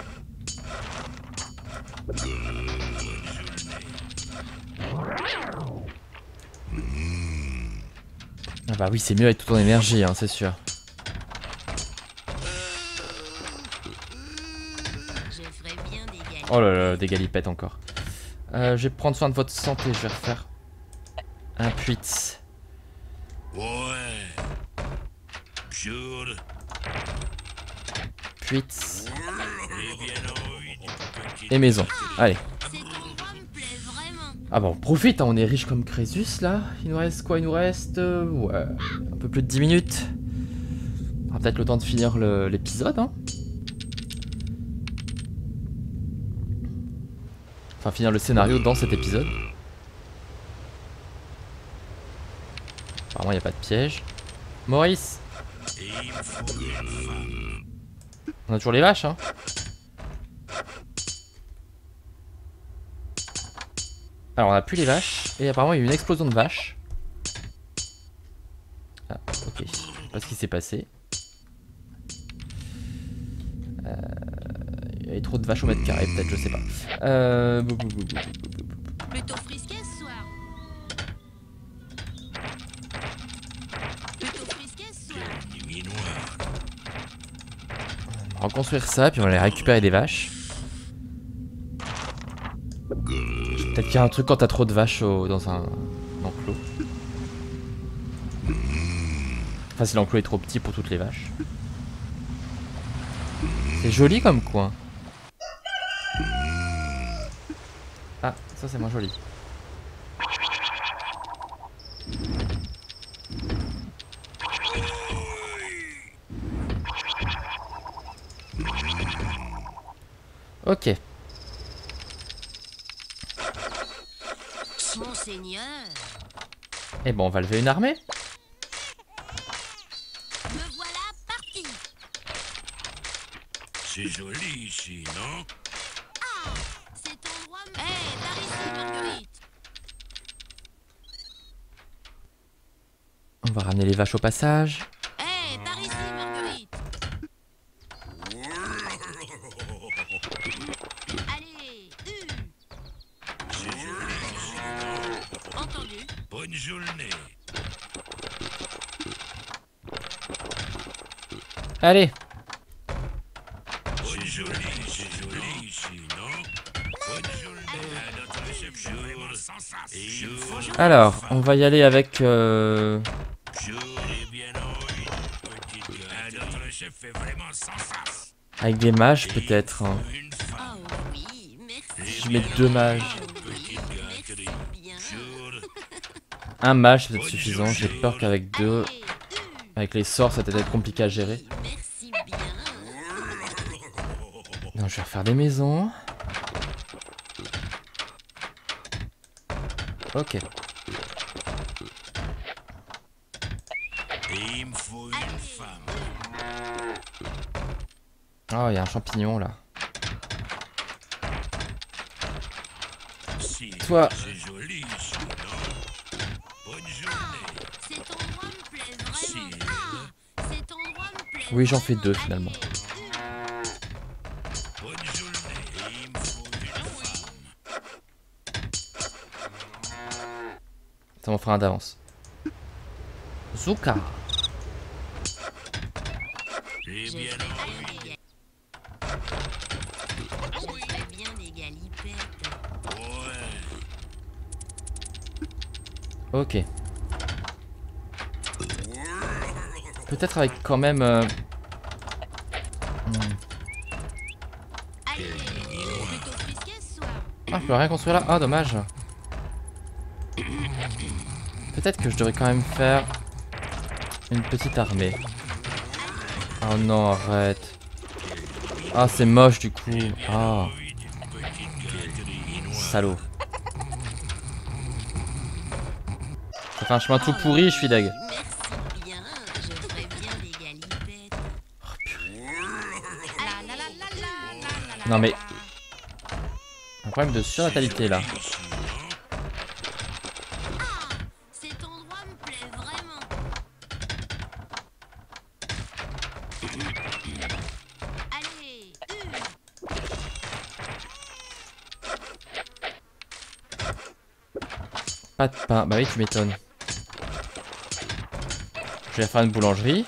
Speaker 1: Ah bah oui, c'est mieux avec toute ton énergie, hein, c'est sûr.
Speaker 2: Je ferai bien des galipettes.
Speaker 1: Oh là là, des galipettes encore. Je vais prendre soin de votre santé, je vais refaire un puits.
Speaker 3: Ouais. Sure.
Speaker 1: Puits
Speaker 3: J'ai bien envie d'une petite...
Speaker 1: et maison. Allez.
Speaker 2: Cet endroit me plaît vraiment.
Speaker 1: Ah bah on profite, hein, on est riche comme Crésus là. Il nous reste quoi? Il nous reste ouais, un peu plus de 10 minutes. On aura peut-être le temps de finir l'épisode, hein. Enfin finir le scénario dans cet épisode. Apparemment il n'y a pas de piège. Maurice,
Speaker 3: Et il me faut une femme.
Speaker 1: on a toujours les vaches, hein. Alors on a plus les vaches. Et apparemment il y a eu une explosion de vaches. Ah ok, je sais pas ce qui s'est passé. Il y avait trop de vaches au mètre carré peut-être, je sais pas.
Speaker 2: Plutôt frisqué ce soir. Plutôt frisqué ce soir.
Speaker 3: Nuit noire.
Speaker 1: On va reconstruire ça, puis on va aller récupérer des vaches. Peut-être qu'il y a un truc quand t'as trop de vaches dans un enclos. Enfin, si l'enclos est trop petit pour toutes les vaches. C'est joli comme coin. Ah, ça c'est moins joli. Ok.
Speaker 2: Monseigneur.
Speaker 1: Et bon, on va lever une armée.
Speaker 2: Me voilà parti.
Speaker 3: C'est joli ici, non?
Speaker 2: Cet endroit me... par ici, Marguerite.
Speaker 1: On va ramener les vaches au passage.
Speaker 2: Par ici, Marguerite. Allez,
Speaker 3: C'est joli ici.
Speaker 2: entendu.
Speaker 3: Bonne journée.
Speaker 1: Allez.
Speaker 3: C'est joli ici, non? Bonne journée. À notre réception vraiment sans sas. Et il me faut une
Speaker 1: Alors,
Speaker 3: femme.
Speaker 1: on va y aller avec...
Speaker 3: J'ai bien envie d'une petite gâterie. À notre chef fait vraiment sans sas.
Speaker 1: avec des mages peut-être, hein.
Speaker 3: Une femme.
Speaker 2: Oh oui, merci.
Speaker 1: Je mets 2 mages.
Speaker 2: Oui, merci bien.
Speaker 3: Sure.
Speaker 1: Un mage c'est peut-être suffisant. J'ai peur qu'avec 2...
Speaker 2: Allez,
Speaker 1: Avec les sorts, ça va peut-être être compliqué à gérer.
Speaker 2: merci bien.
Speaker 1: Non, je vais refaire des maisons. Ok.
Speaker 3: Et il me faut une femme.
Speaker 1: Oh, il y a un champignon là.
Speaker 3: Si,
Speaker 1: Toi.
Speaker 3: c'est joli ici, non? Bonne journée.
Speaker 2: Cet endroit me plaît vraiment.
Speaker 3: Si.
Speaker 2: Cet endroit me plaît.
Speaker 1: Oui, j'en fais
Speaker 2: vraiment.
Speaker 1: 2 finalement.
Speaker 3: Bonne journée. Et il me faut une femme.
Speaker 1: Ça m'en fera un d'avance. Zuka.
Speaker 3: J'ai bien envie.
Speaker 2: Je ferais bien des galipettes.
Speaker 3: Ouais.
Speaker 1: Ok. Peut-être avec quand même...
Speaker 2: Allez, plutôt frisqué ce soir.
Speaker 1: Ah, je peux rien construire là. Ah, dommage. Peut-être que je devrais quand même faire une petite armée. Oh non, arrête. Ah, c'est moche du coup. Ah, salaud. Ça fait un chemin tout pourri, je suis deg.
Speaker 2: Merci bien, je ferai bien des galipettes.
Speaker 1: Oh, purée.
Speaker 2: La la la la la la la.
Speaker 1: Non mais... Un problème de surnatalité là.
Speaker 2: Cet endroit me plaît vraiment. Allez,
Speaker 1: Pas de pain. Bah oui, tu m'étonnes. Je vais faire une boulangerie.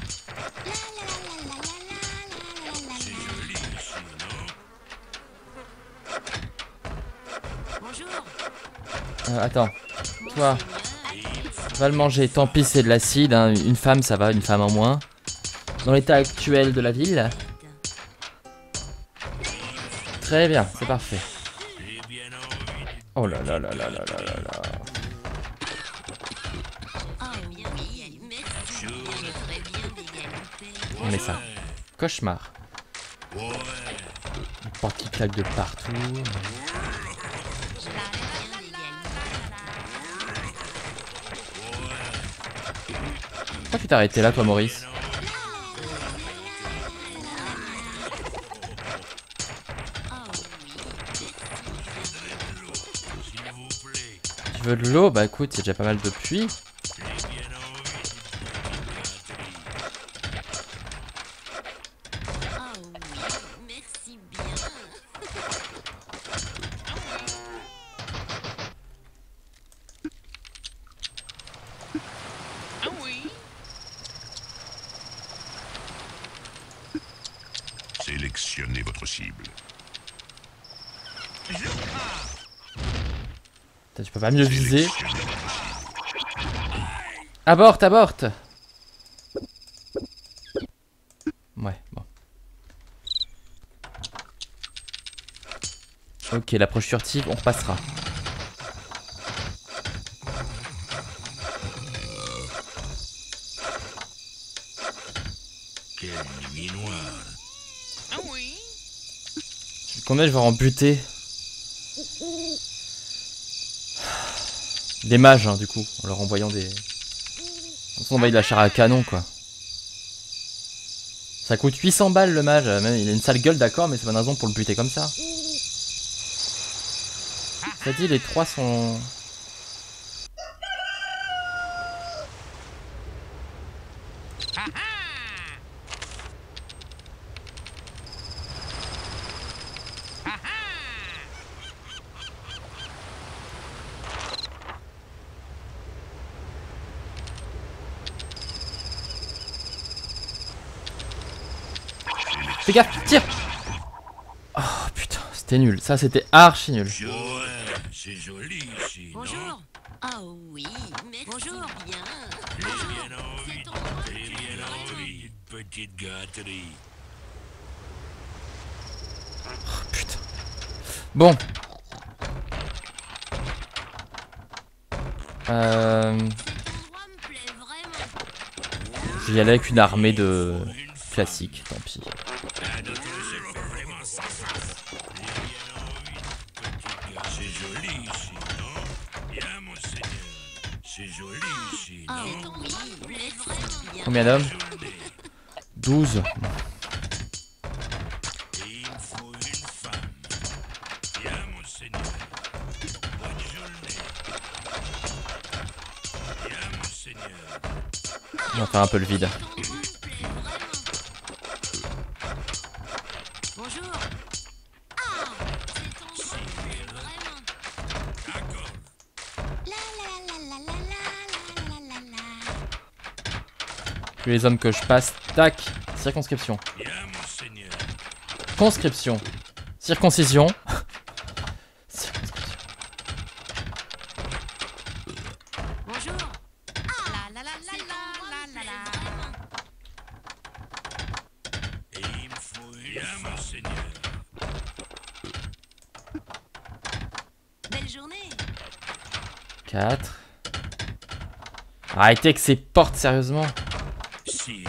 Speaker 2: bonjour.
Speaker 1: Attends. Toi, va le manger. Tant pis, c'est de l'acide. Hein. Une femme, ça va. Une femme en moins. Dans l'état actuel de la ville. Très bien, c'est parfait. Oh là là là là là là là là. On met ça. Cauchemar. Une porte qui claque de partout. Pourquoi tu t'es arrêté là, toi, Maurice? Tu veux de l'eau? Bah écoute, il y a déjà pas mal de puits.
Speaker 3: Sélectionnez votre cible.
Speaker 1: Tu peux pas mieux viser. Aborte, aborte. Ouais, bon. Ok, l'approche furtive, on repassera.
Speaker 3: Quel minois.
Speaker 1: Combien je vais en buter? Des mages, hein, du coup, en leur envoyant des... On envoie de la chair à canon, quoi. Ça coûte 800 balles, le mage. Même, il a une sale gueule, d'accord, mais c'est pas une raison pour le buter comme ça. Ça dit, les trois sont... Fais gaffe, tire! Oh putain, c'était nul. Ça, c'était archi nul.
Speaker 3: Ouais, c'est joli ici, non?
Speaker 2: Bonjour. Ah oui, merci. Bonjour. Bien.
Speaker 3: J'ai bien envie,
Speaker 2: Cet endroit me
Speaker 3: j'ai
Speaker 2: plaît
Speaker 3: bien
Speaker 2: vraiment.
Speaker 3: envie d'une petite gâterie.
Speaker 1: Oh, putain. Bon.
Speaker 2: Cet endroit me plaît vraiment.
Speaker 1: Je vais y aller avec une armée de... classique, tant pis.
Speaker 3: La notre chef fait vraiment sa face. J'ai bien envie d'une petite gâterie. C'est joli ici, non? Bien, monseigneur. C'est joli ici,
Speaker 2: Ah
Speaker 3: non?
Speaker 2: oui, me plaît vraiment bien.
Speaker 1: Combien d'hommes?
Speaker 3: Journée.
Speaker 1: 12.
Speaker 3: Et il me faut une femme. Bien, monseigneur. Bonne journée. Bien, monseigneur.
Speaker 1: On va faire un peu le vide.
Speaker 2: Cet endroit me plaît vraiment. Bonjour. Ah, cet endroit me plaît vraiment.
Speaker 3: D'accord.
Speaker 2: La la la la la la la la la la.
Speaker 1: Puis les hommes que je passe, tac, circonscription.
Speaker 3: Bien, monseigneur.
Speaker 1: Conscription. Circoncision. Circonscription.
Speaker 2: Bonjour. Ah, la la la la la la la.
Speaker 3: Et il me faut une bien, monseigneur.
Speaker 2: Belle journée.
Speaker 1: 4. Arrêtez avec ces portes, sérieusement.
Speaker 3: Sire.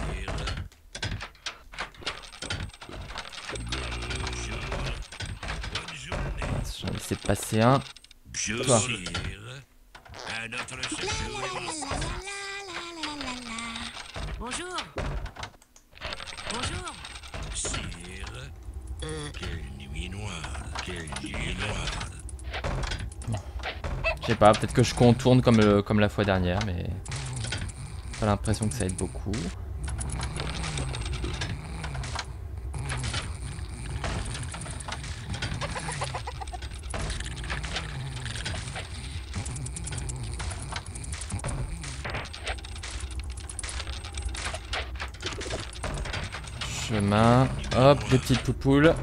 Speaker 3: Bonne journée.
Speaker 1: J'en ai laissé passer un.
Speaker 3: Bonjour,
Speaker 1: Toi.
Speaker 3: sire. À notre chef
Speaker 2: Bonjour. Bonjour.
Speaker 3: Sire. Quelle nuit noire. Quelle nuit noire.
Speaker 1: Je sais pas, peut-être que je contourne comme la fois dernière, mais... Pas l'impression que ça aide beaucoup. Chemin. Hop, des petites poupoules.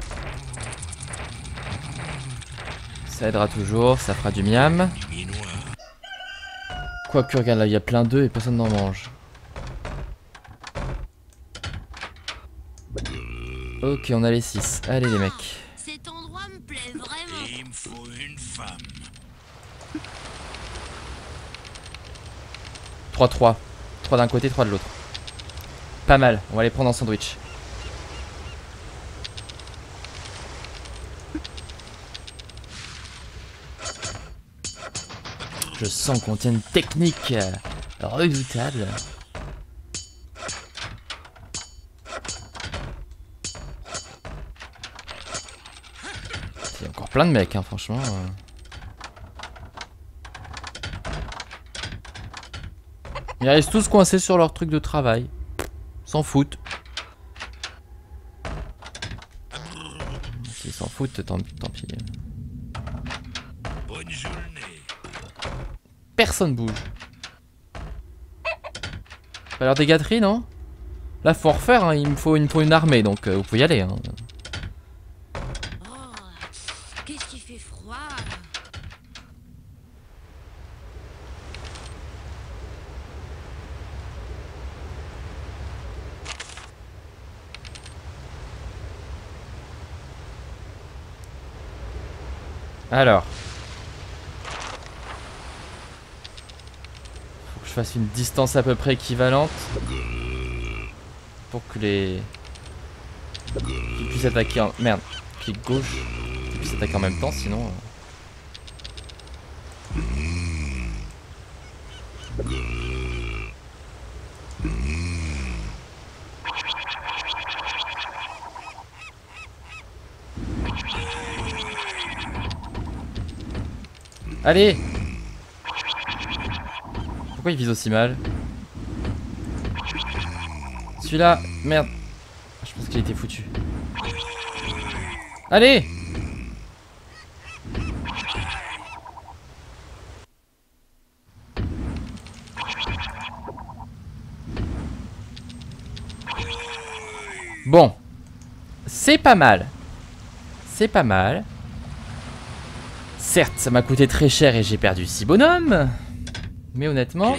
Speaker 1: Ça aidera toujours, ça fera du miam.
Speaker 3: Nuit noire.
Speaker 1: Quoique, regarde là, il y a plein d'œufs et personne n'en mange. Ok, on a les 6. Allez les mecs.
Speaker 2: Cet endroit me plaît vraiment.
Speaker 3: Et il me faut une femme.
Speaker 1: 3-3. 3 d'un côté, 3 de l'autre. Pas mal, on va les prendre en sandwich. Je sens qu'on tient une technique redoutable. Il y a encore plein de mecs, hein, franchement. Ils restent tous coincés sur leur truc de travail. S'en foutent. S'ils s'en foutent, tant pis.
Speaker 3: Bonne journée.
Speaker 1: Personne bouge. Pas l'air des gâteries, non? Là, faut en refaire, hein. Il me faut une armée, donc vous pouvez y aller. Hein.
Speaker 2: Oh, qu'est-ce qui fait froid.
Speaker 1: Alors. Faut que je fasse une distance à peu près équivalente. Pour que les... Qu'ils puissent attaquer en... Merde. Clic gauche. Qu'ils puissent attaquer en même temps, sinon... Allez! Pourquoi il vise aussi mal? Celui-là, merde. Je pense qu'il était foutu. Allez! Bon. C'est pas mal. C'est pas mal. Certes, ça m'a coûté très cher et j'ai perdu 6 bonhommes. Mais honnêtement...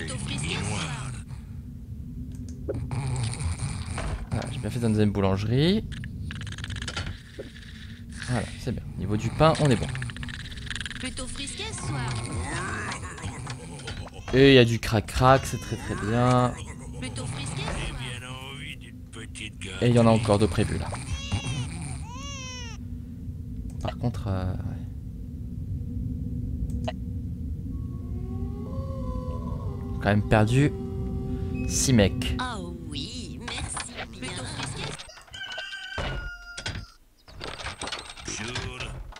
Speaker 1: Voilà, j'ai bien fait dans une deuxième boulangerie. Voilà, c'est bien. Niveau du pain, on est bon.
Speaker 2: Plutôt frisqué ce soir.
Speaker 1: Et il y a du crac-crac, c'est très très bien.
Speaker 2: Plutôt frisqué ce
Speaker 3: J'ai
Speaker 2: soir.
Speaker 3: bien envie d'une petite gare.
Speaker 1: Et il y en a encore de prévus là. Par contre... ouais. Quand même perdu 6 mecs.
Speaker 2: Oh oui, merci bien. Plutôt frisqué.
Speaker 3: Bonjour.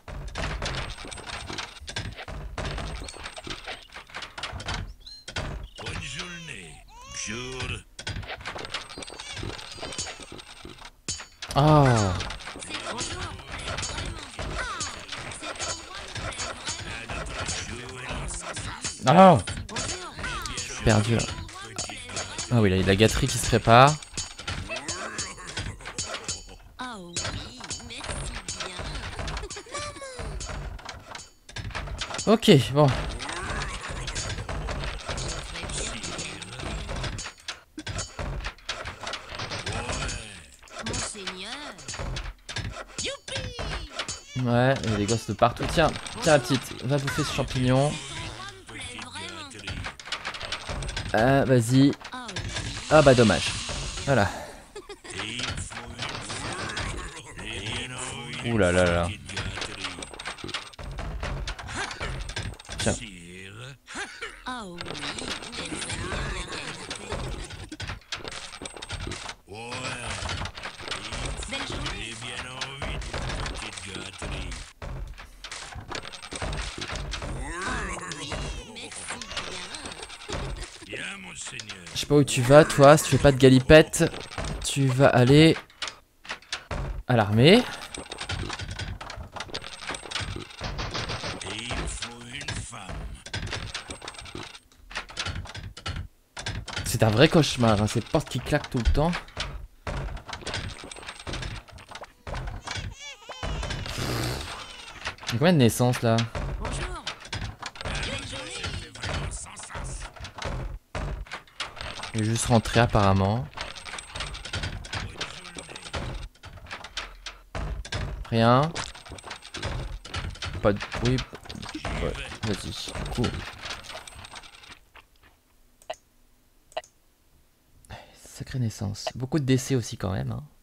Speaker 3: Bonne journée. Bonjour.
Speaker 1: Oh,
Speaker 2: Bonjour.
Speaker 1: oh,
Speaker 2: Bonjour.
Speaker 1: perdu là. Ah oui, là il y a de la gâterie qui se prépare.
Speaker 2: Oh oui, merci bien.
Speaker 1: Ok, bon.
Speaker 2: Monseigneur. Youpi.
Speaker 1: Ouais, il y a des gosses de partout. Tiens, tiens la petite, va bouffer ce champignon.
Speaker 2: Cet endroit me plaît vraiment.
Speaker 1: Ah, vas-y.
Speaker 2: Oh,
Speaker 1: Ah bah dommage. Voilà. Ouh là là là. Tiens.
Speaker 2: oh oui. Belle journée.
Speaker 1: Je sais pas où tu vas, toi. Si tu fais pas de galipette, tu vas aller à l'armée. C'est un vrai cauchemar, hein, ces portes qui claquent tout le temps. Il y a combien de naissances là?
Speaker 2: Bonjour. Belle journée.
Speaker 1: Il est juste rentré apparemment. Rien. Pas de bruit. Ouais, vas-y, du coup. Sacrée naissance. Beaucoup de décès aussi quand même. Hein.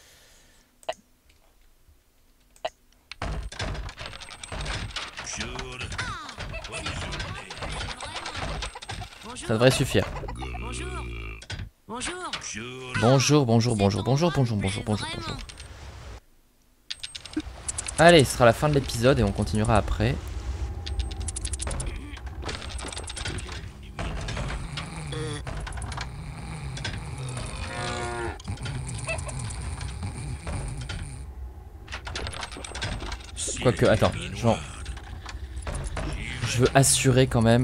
Speaker 2: Bonjour.
Speaker 1: Ça devrait suffire.
Speaker 2: Bonjour. Bonjour.
Speaker 1: Bonjour, bonjour, bonjour, bonjour, bonjour, bonjour, bonjour, bonjour. Allez, ce sera la fin de l'épisode et on continuera après. Quoique, attends, genre... Je veux assurer quand même.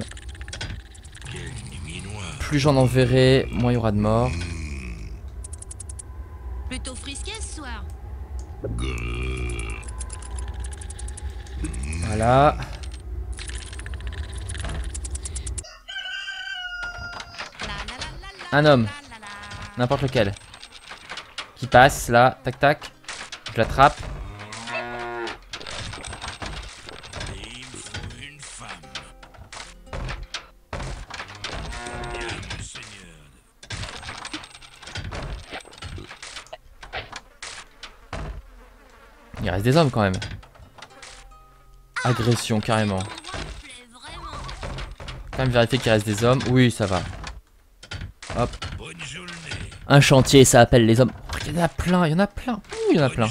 Speaker 1: Plus j'en enverrai, moins il y aura de morts.
Speaker 2: Plutôt frisqué ce soir.
Speaker 1: Voilà. Un homme. N'importe lequel. Qui passe là, tac tac. Je l'attrape. Il reste des hommes quand même. Agression carrément. Quand même vérifier qu'il reste des hommes. Oui, ça va. Hop. Un chantier, ça appelle les hommes. Oh, il y en a plein, il y en a plein. Ouh, il y en a plein.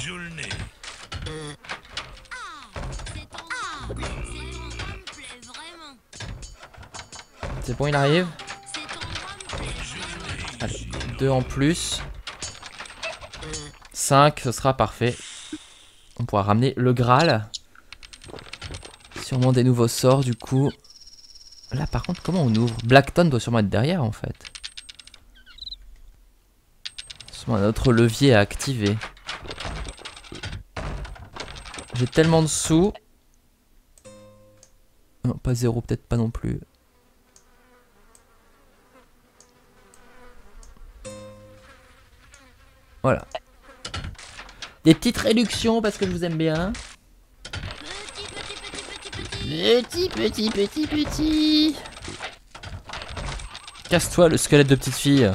Speaker 1: C'est bon, il arrive. Allez, 2 en plus. 5, ce sera parfait. On pourra ramener le Graal. Sûrement des nouveaux sorts du coup. Là par contre comment on ouvre? Blackton doit sûrement être derrière en fait. Sûrement un autre levier à activer. J'ai tellement de sous. Non pas 0, peut-être pas non plus. Voilà. Des petites réductions parce que je vous aime bien. Petit. Casse-toi le squelette de petite fille.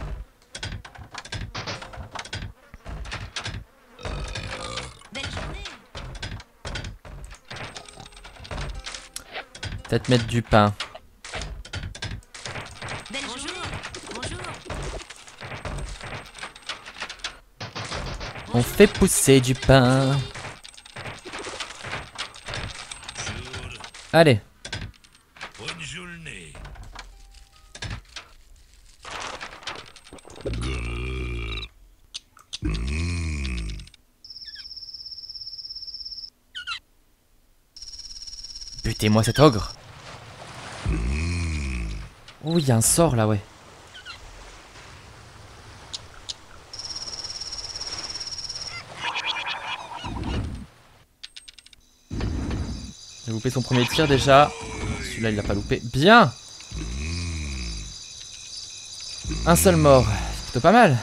Speaker 1: Peut-être mettre du pain. On fait pousser du pain. Allez.
Speaker 3: Bonne journée.
Speaker 1: Butez-moi cet ogre. Oh, il y a un sort là, ouais. Il a loupé son premier tir déjà. Celui-là, il l'a pas loupé. Bien. Un seul mort. C'est plutôt pas mal.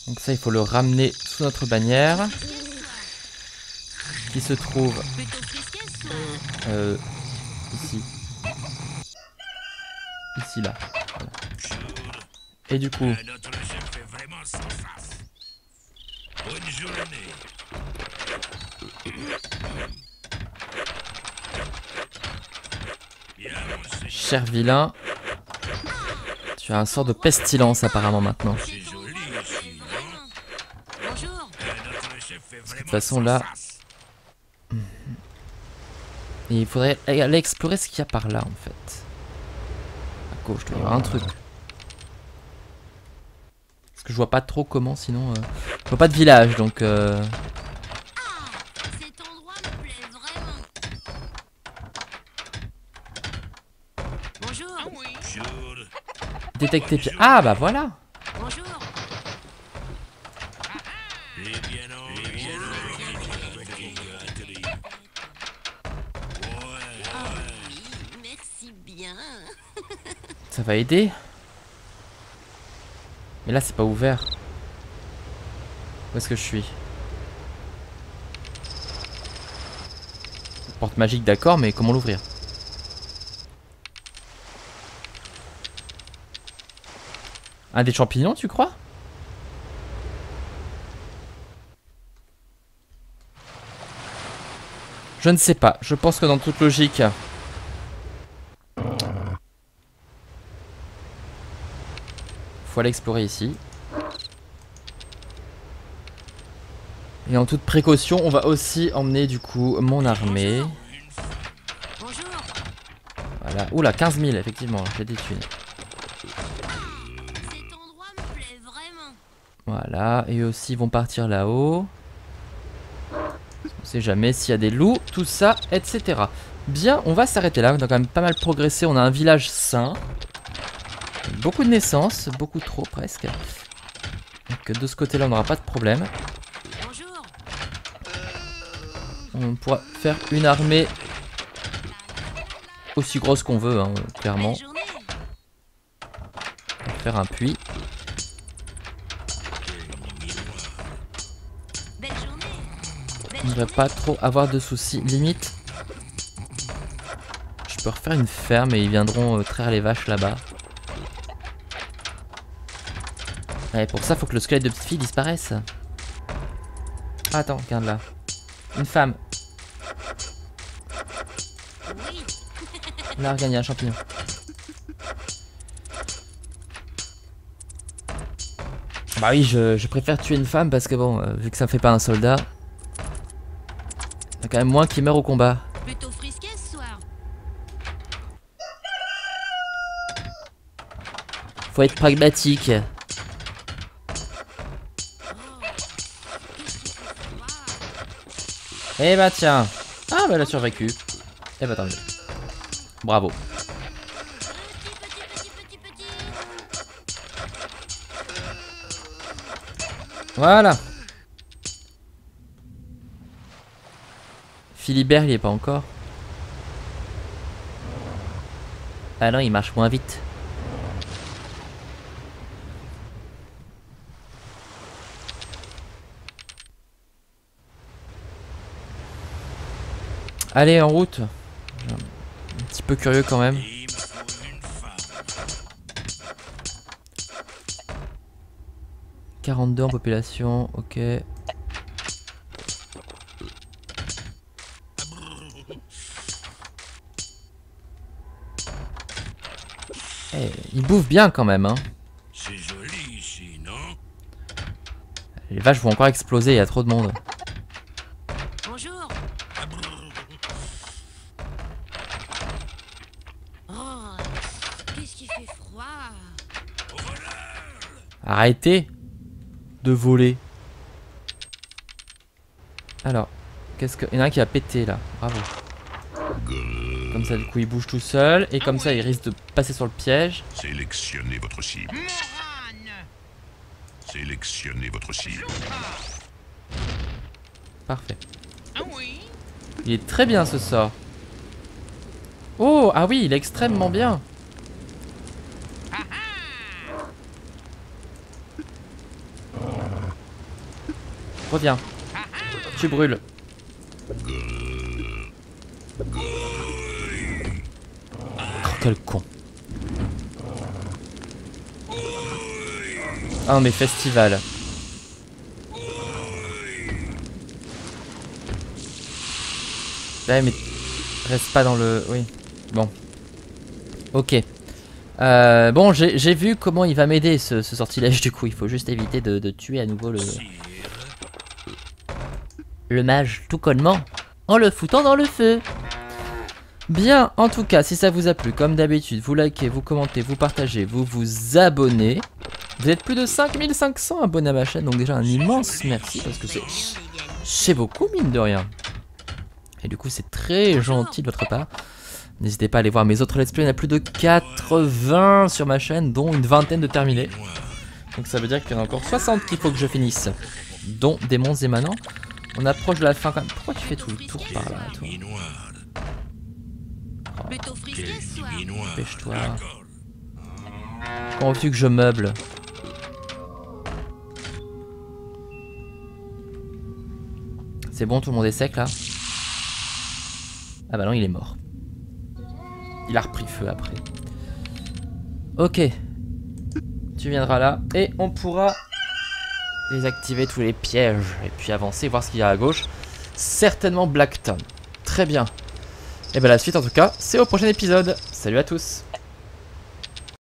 Speaker 1: Donc ça, il faut le ramener sous notre bannière. Qui se trouve
Speaker 2: Plutôt frisqué ce soir.
Speaker 1: ici. Ici, là. Voilà. Et du coup,
Speaker 3: Notre chef est vraiment sans face. Bonne journée. Bien, monseigneur.
Speaker 1: cher vilain, tu as un sort de pestilence apparemment maintenant.
Speaker 3: C'est joli ici, non?
Speaker 2: Bonjour.
Speaker 3: Notre chef est vraiment
Speaker 1: De toute façon, là,
Speaker 3: sans face.
Speaker 1: et il faudrait aller explorer ce qu'il y a par là en fait. À gauche, il doit y avoir un truc. Parce que je vois pas trop comment sinon... Je vois pas de village donc...
Speaker 2: Cet endroit me plaît vraiment. Bonjour.
Speaker 3: Bonjour.
Speaker 1: Détecter piège. Ah bah voilà.
Speaker 2: Bonjour.
Speaker 3: Eh bien non, eh bien non, petit gâterie. Ouais.
Speaker 2: Oui, merci bien.
Speaker 1: Ça va aider. Mais là c'est pas ouvert. Où est-ce que je suis? Porte magique d'accord mais comment l'ouvrir? Un des champignons tu crois? Je ne sais pas, je pense que dans toute logique... Faut aller explorer ici. Et en toute précaution, on va aussi emmener du coup mon armée.
Speaker 2: Bonjour.
Speaker 1: Voilà. Oula, 15 000 effectivement, j'ai des thunes.
Speaker 2: Cet endroit me plaît vraiment.
Speaker 1: Voilà, et aussi ils vont partir là-haut. On sait jamais s'il y a des loups, tout ça, etc. Bien, on va s'arrêter là, on a quand même pas mal progressé, on a un village sain. Beaucoup de naissances, beaucoup trop presque. Donc de ce côté-là, on n'aura pas de problème.
Speaker 2: Bonjour.
Speaker 1: On pourra faire une armée aussi grosse qu'on veut, hein, clairement.
Speaker 2: Belle journée.
Speaker 1: Faire un puits.
Speaker 2: Belle journée. Belle
Speaker 1: On ne devrait
Speaker 2: journée.
Speaker 1: pas trop avoir de soucis. Limite, je peux refaire une ferme et ils viendront traire les vaches là-bas. Ouais, pour ça, faut que le squelette de petite fille disparaisse. Ah, attends, regarde là. Une femme.
Speaker 2: Oui.
Speaker 1: Là, regarde, il y a un champignon. Bah oui, je préfère tuer une femme parce que bon, vu que ça fait pas un soldat, il y a quand même moins qui meurt au combat.
Speaker 2: Plutôt frisqué ce soir.
Speaker 1: Faut être pragmatique. Eh bah tiens. Ah bah elle a survécu. Eh bah tant mieux. Bravo.
Speaker 2: Petit.
Speaker 1: Voilà. Philibert il est pas encore. Ah non il marche moins vite. Allez en route. Un petit peu curieux quand même.
Speaker 3: Il me faut une femme.
Speaker 1: 42 en population, ok. Eh, il bouffe bien quand même, hein.
Speaker 3: C'est joli ici, non?
Speaker 1: Les vaches vont encore exploser, il y a trop de monde.
Speaker 2: Bonjour. Oh, qu'est-ce qui fait froid.
Speaker 1: Arrêtez de voler. Alors, qu'est-ce que... Il y en a un qui a pété là, bravo. Comme ça du coup il bouge tout seul et comme ça il risque de passer sur le piège.
Speaker 4: Sélectionnez votre cible. Sélectionnez votre cible.
Speaker 1: Parfait. Il est très bien ce sort. Oh, ah oui, il est extrêmement bien. reviens. Tu brûles. Oh, quel con. Ah mais festival. Ouais mais reste pas dans le... Oui. Bon. Ok. Bon j'ai vu comment il va m'aider ce sortilège du coup. Il faut juste éviter de tuer à nouveau le mage tout connement en le foutant dans le feu. Bien, en tout cas, si ça vous a plu, comme d'habitude, vous likez, vous commentez, vous partagez, vous vous abonnez. Vous êtes plus de 5500 abonnés à ma chaîne, donc déjà un immense merci parce que c'est beaucoup mine de rien. Et du coup c'est très gentil de votre part. N'hésitez pas à aller voir mes autres let's play, il y en a plus de 80 sur ma chaîne, dont une vingtaine de terminés. Donc ça veut dire qu'il y en a encore 60 qu'il faut que je finisse, dont Démons émanants. On approche de la fin quand même. Pourquoi tu fais tout le tour par là, toi?
Speaker 2: Plutôt frisqué ce soir.
Speaker 1: Dépêche-toi. Comment veux-tu que je meuble? C'est bon, tout le monde est sec là? Ah bah non, il est mort. Il a repris feu après. Ok. Tu viendras là et on pourra désactiver tous les pièges et puis avancer, voir ce qu'il y a à gauche. Certainement Blackton. Très bien. Et bah la suite en tout cas, c'est au prochain épisode. Salut à tous.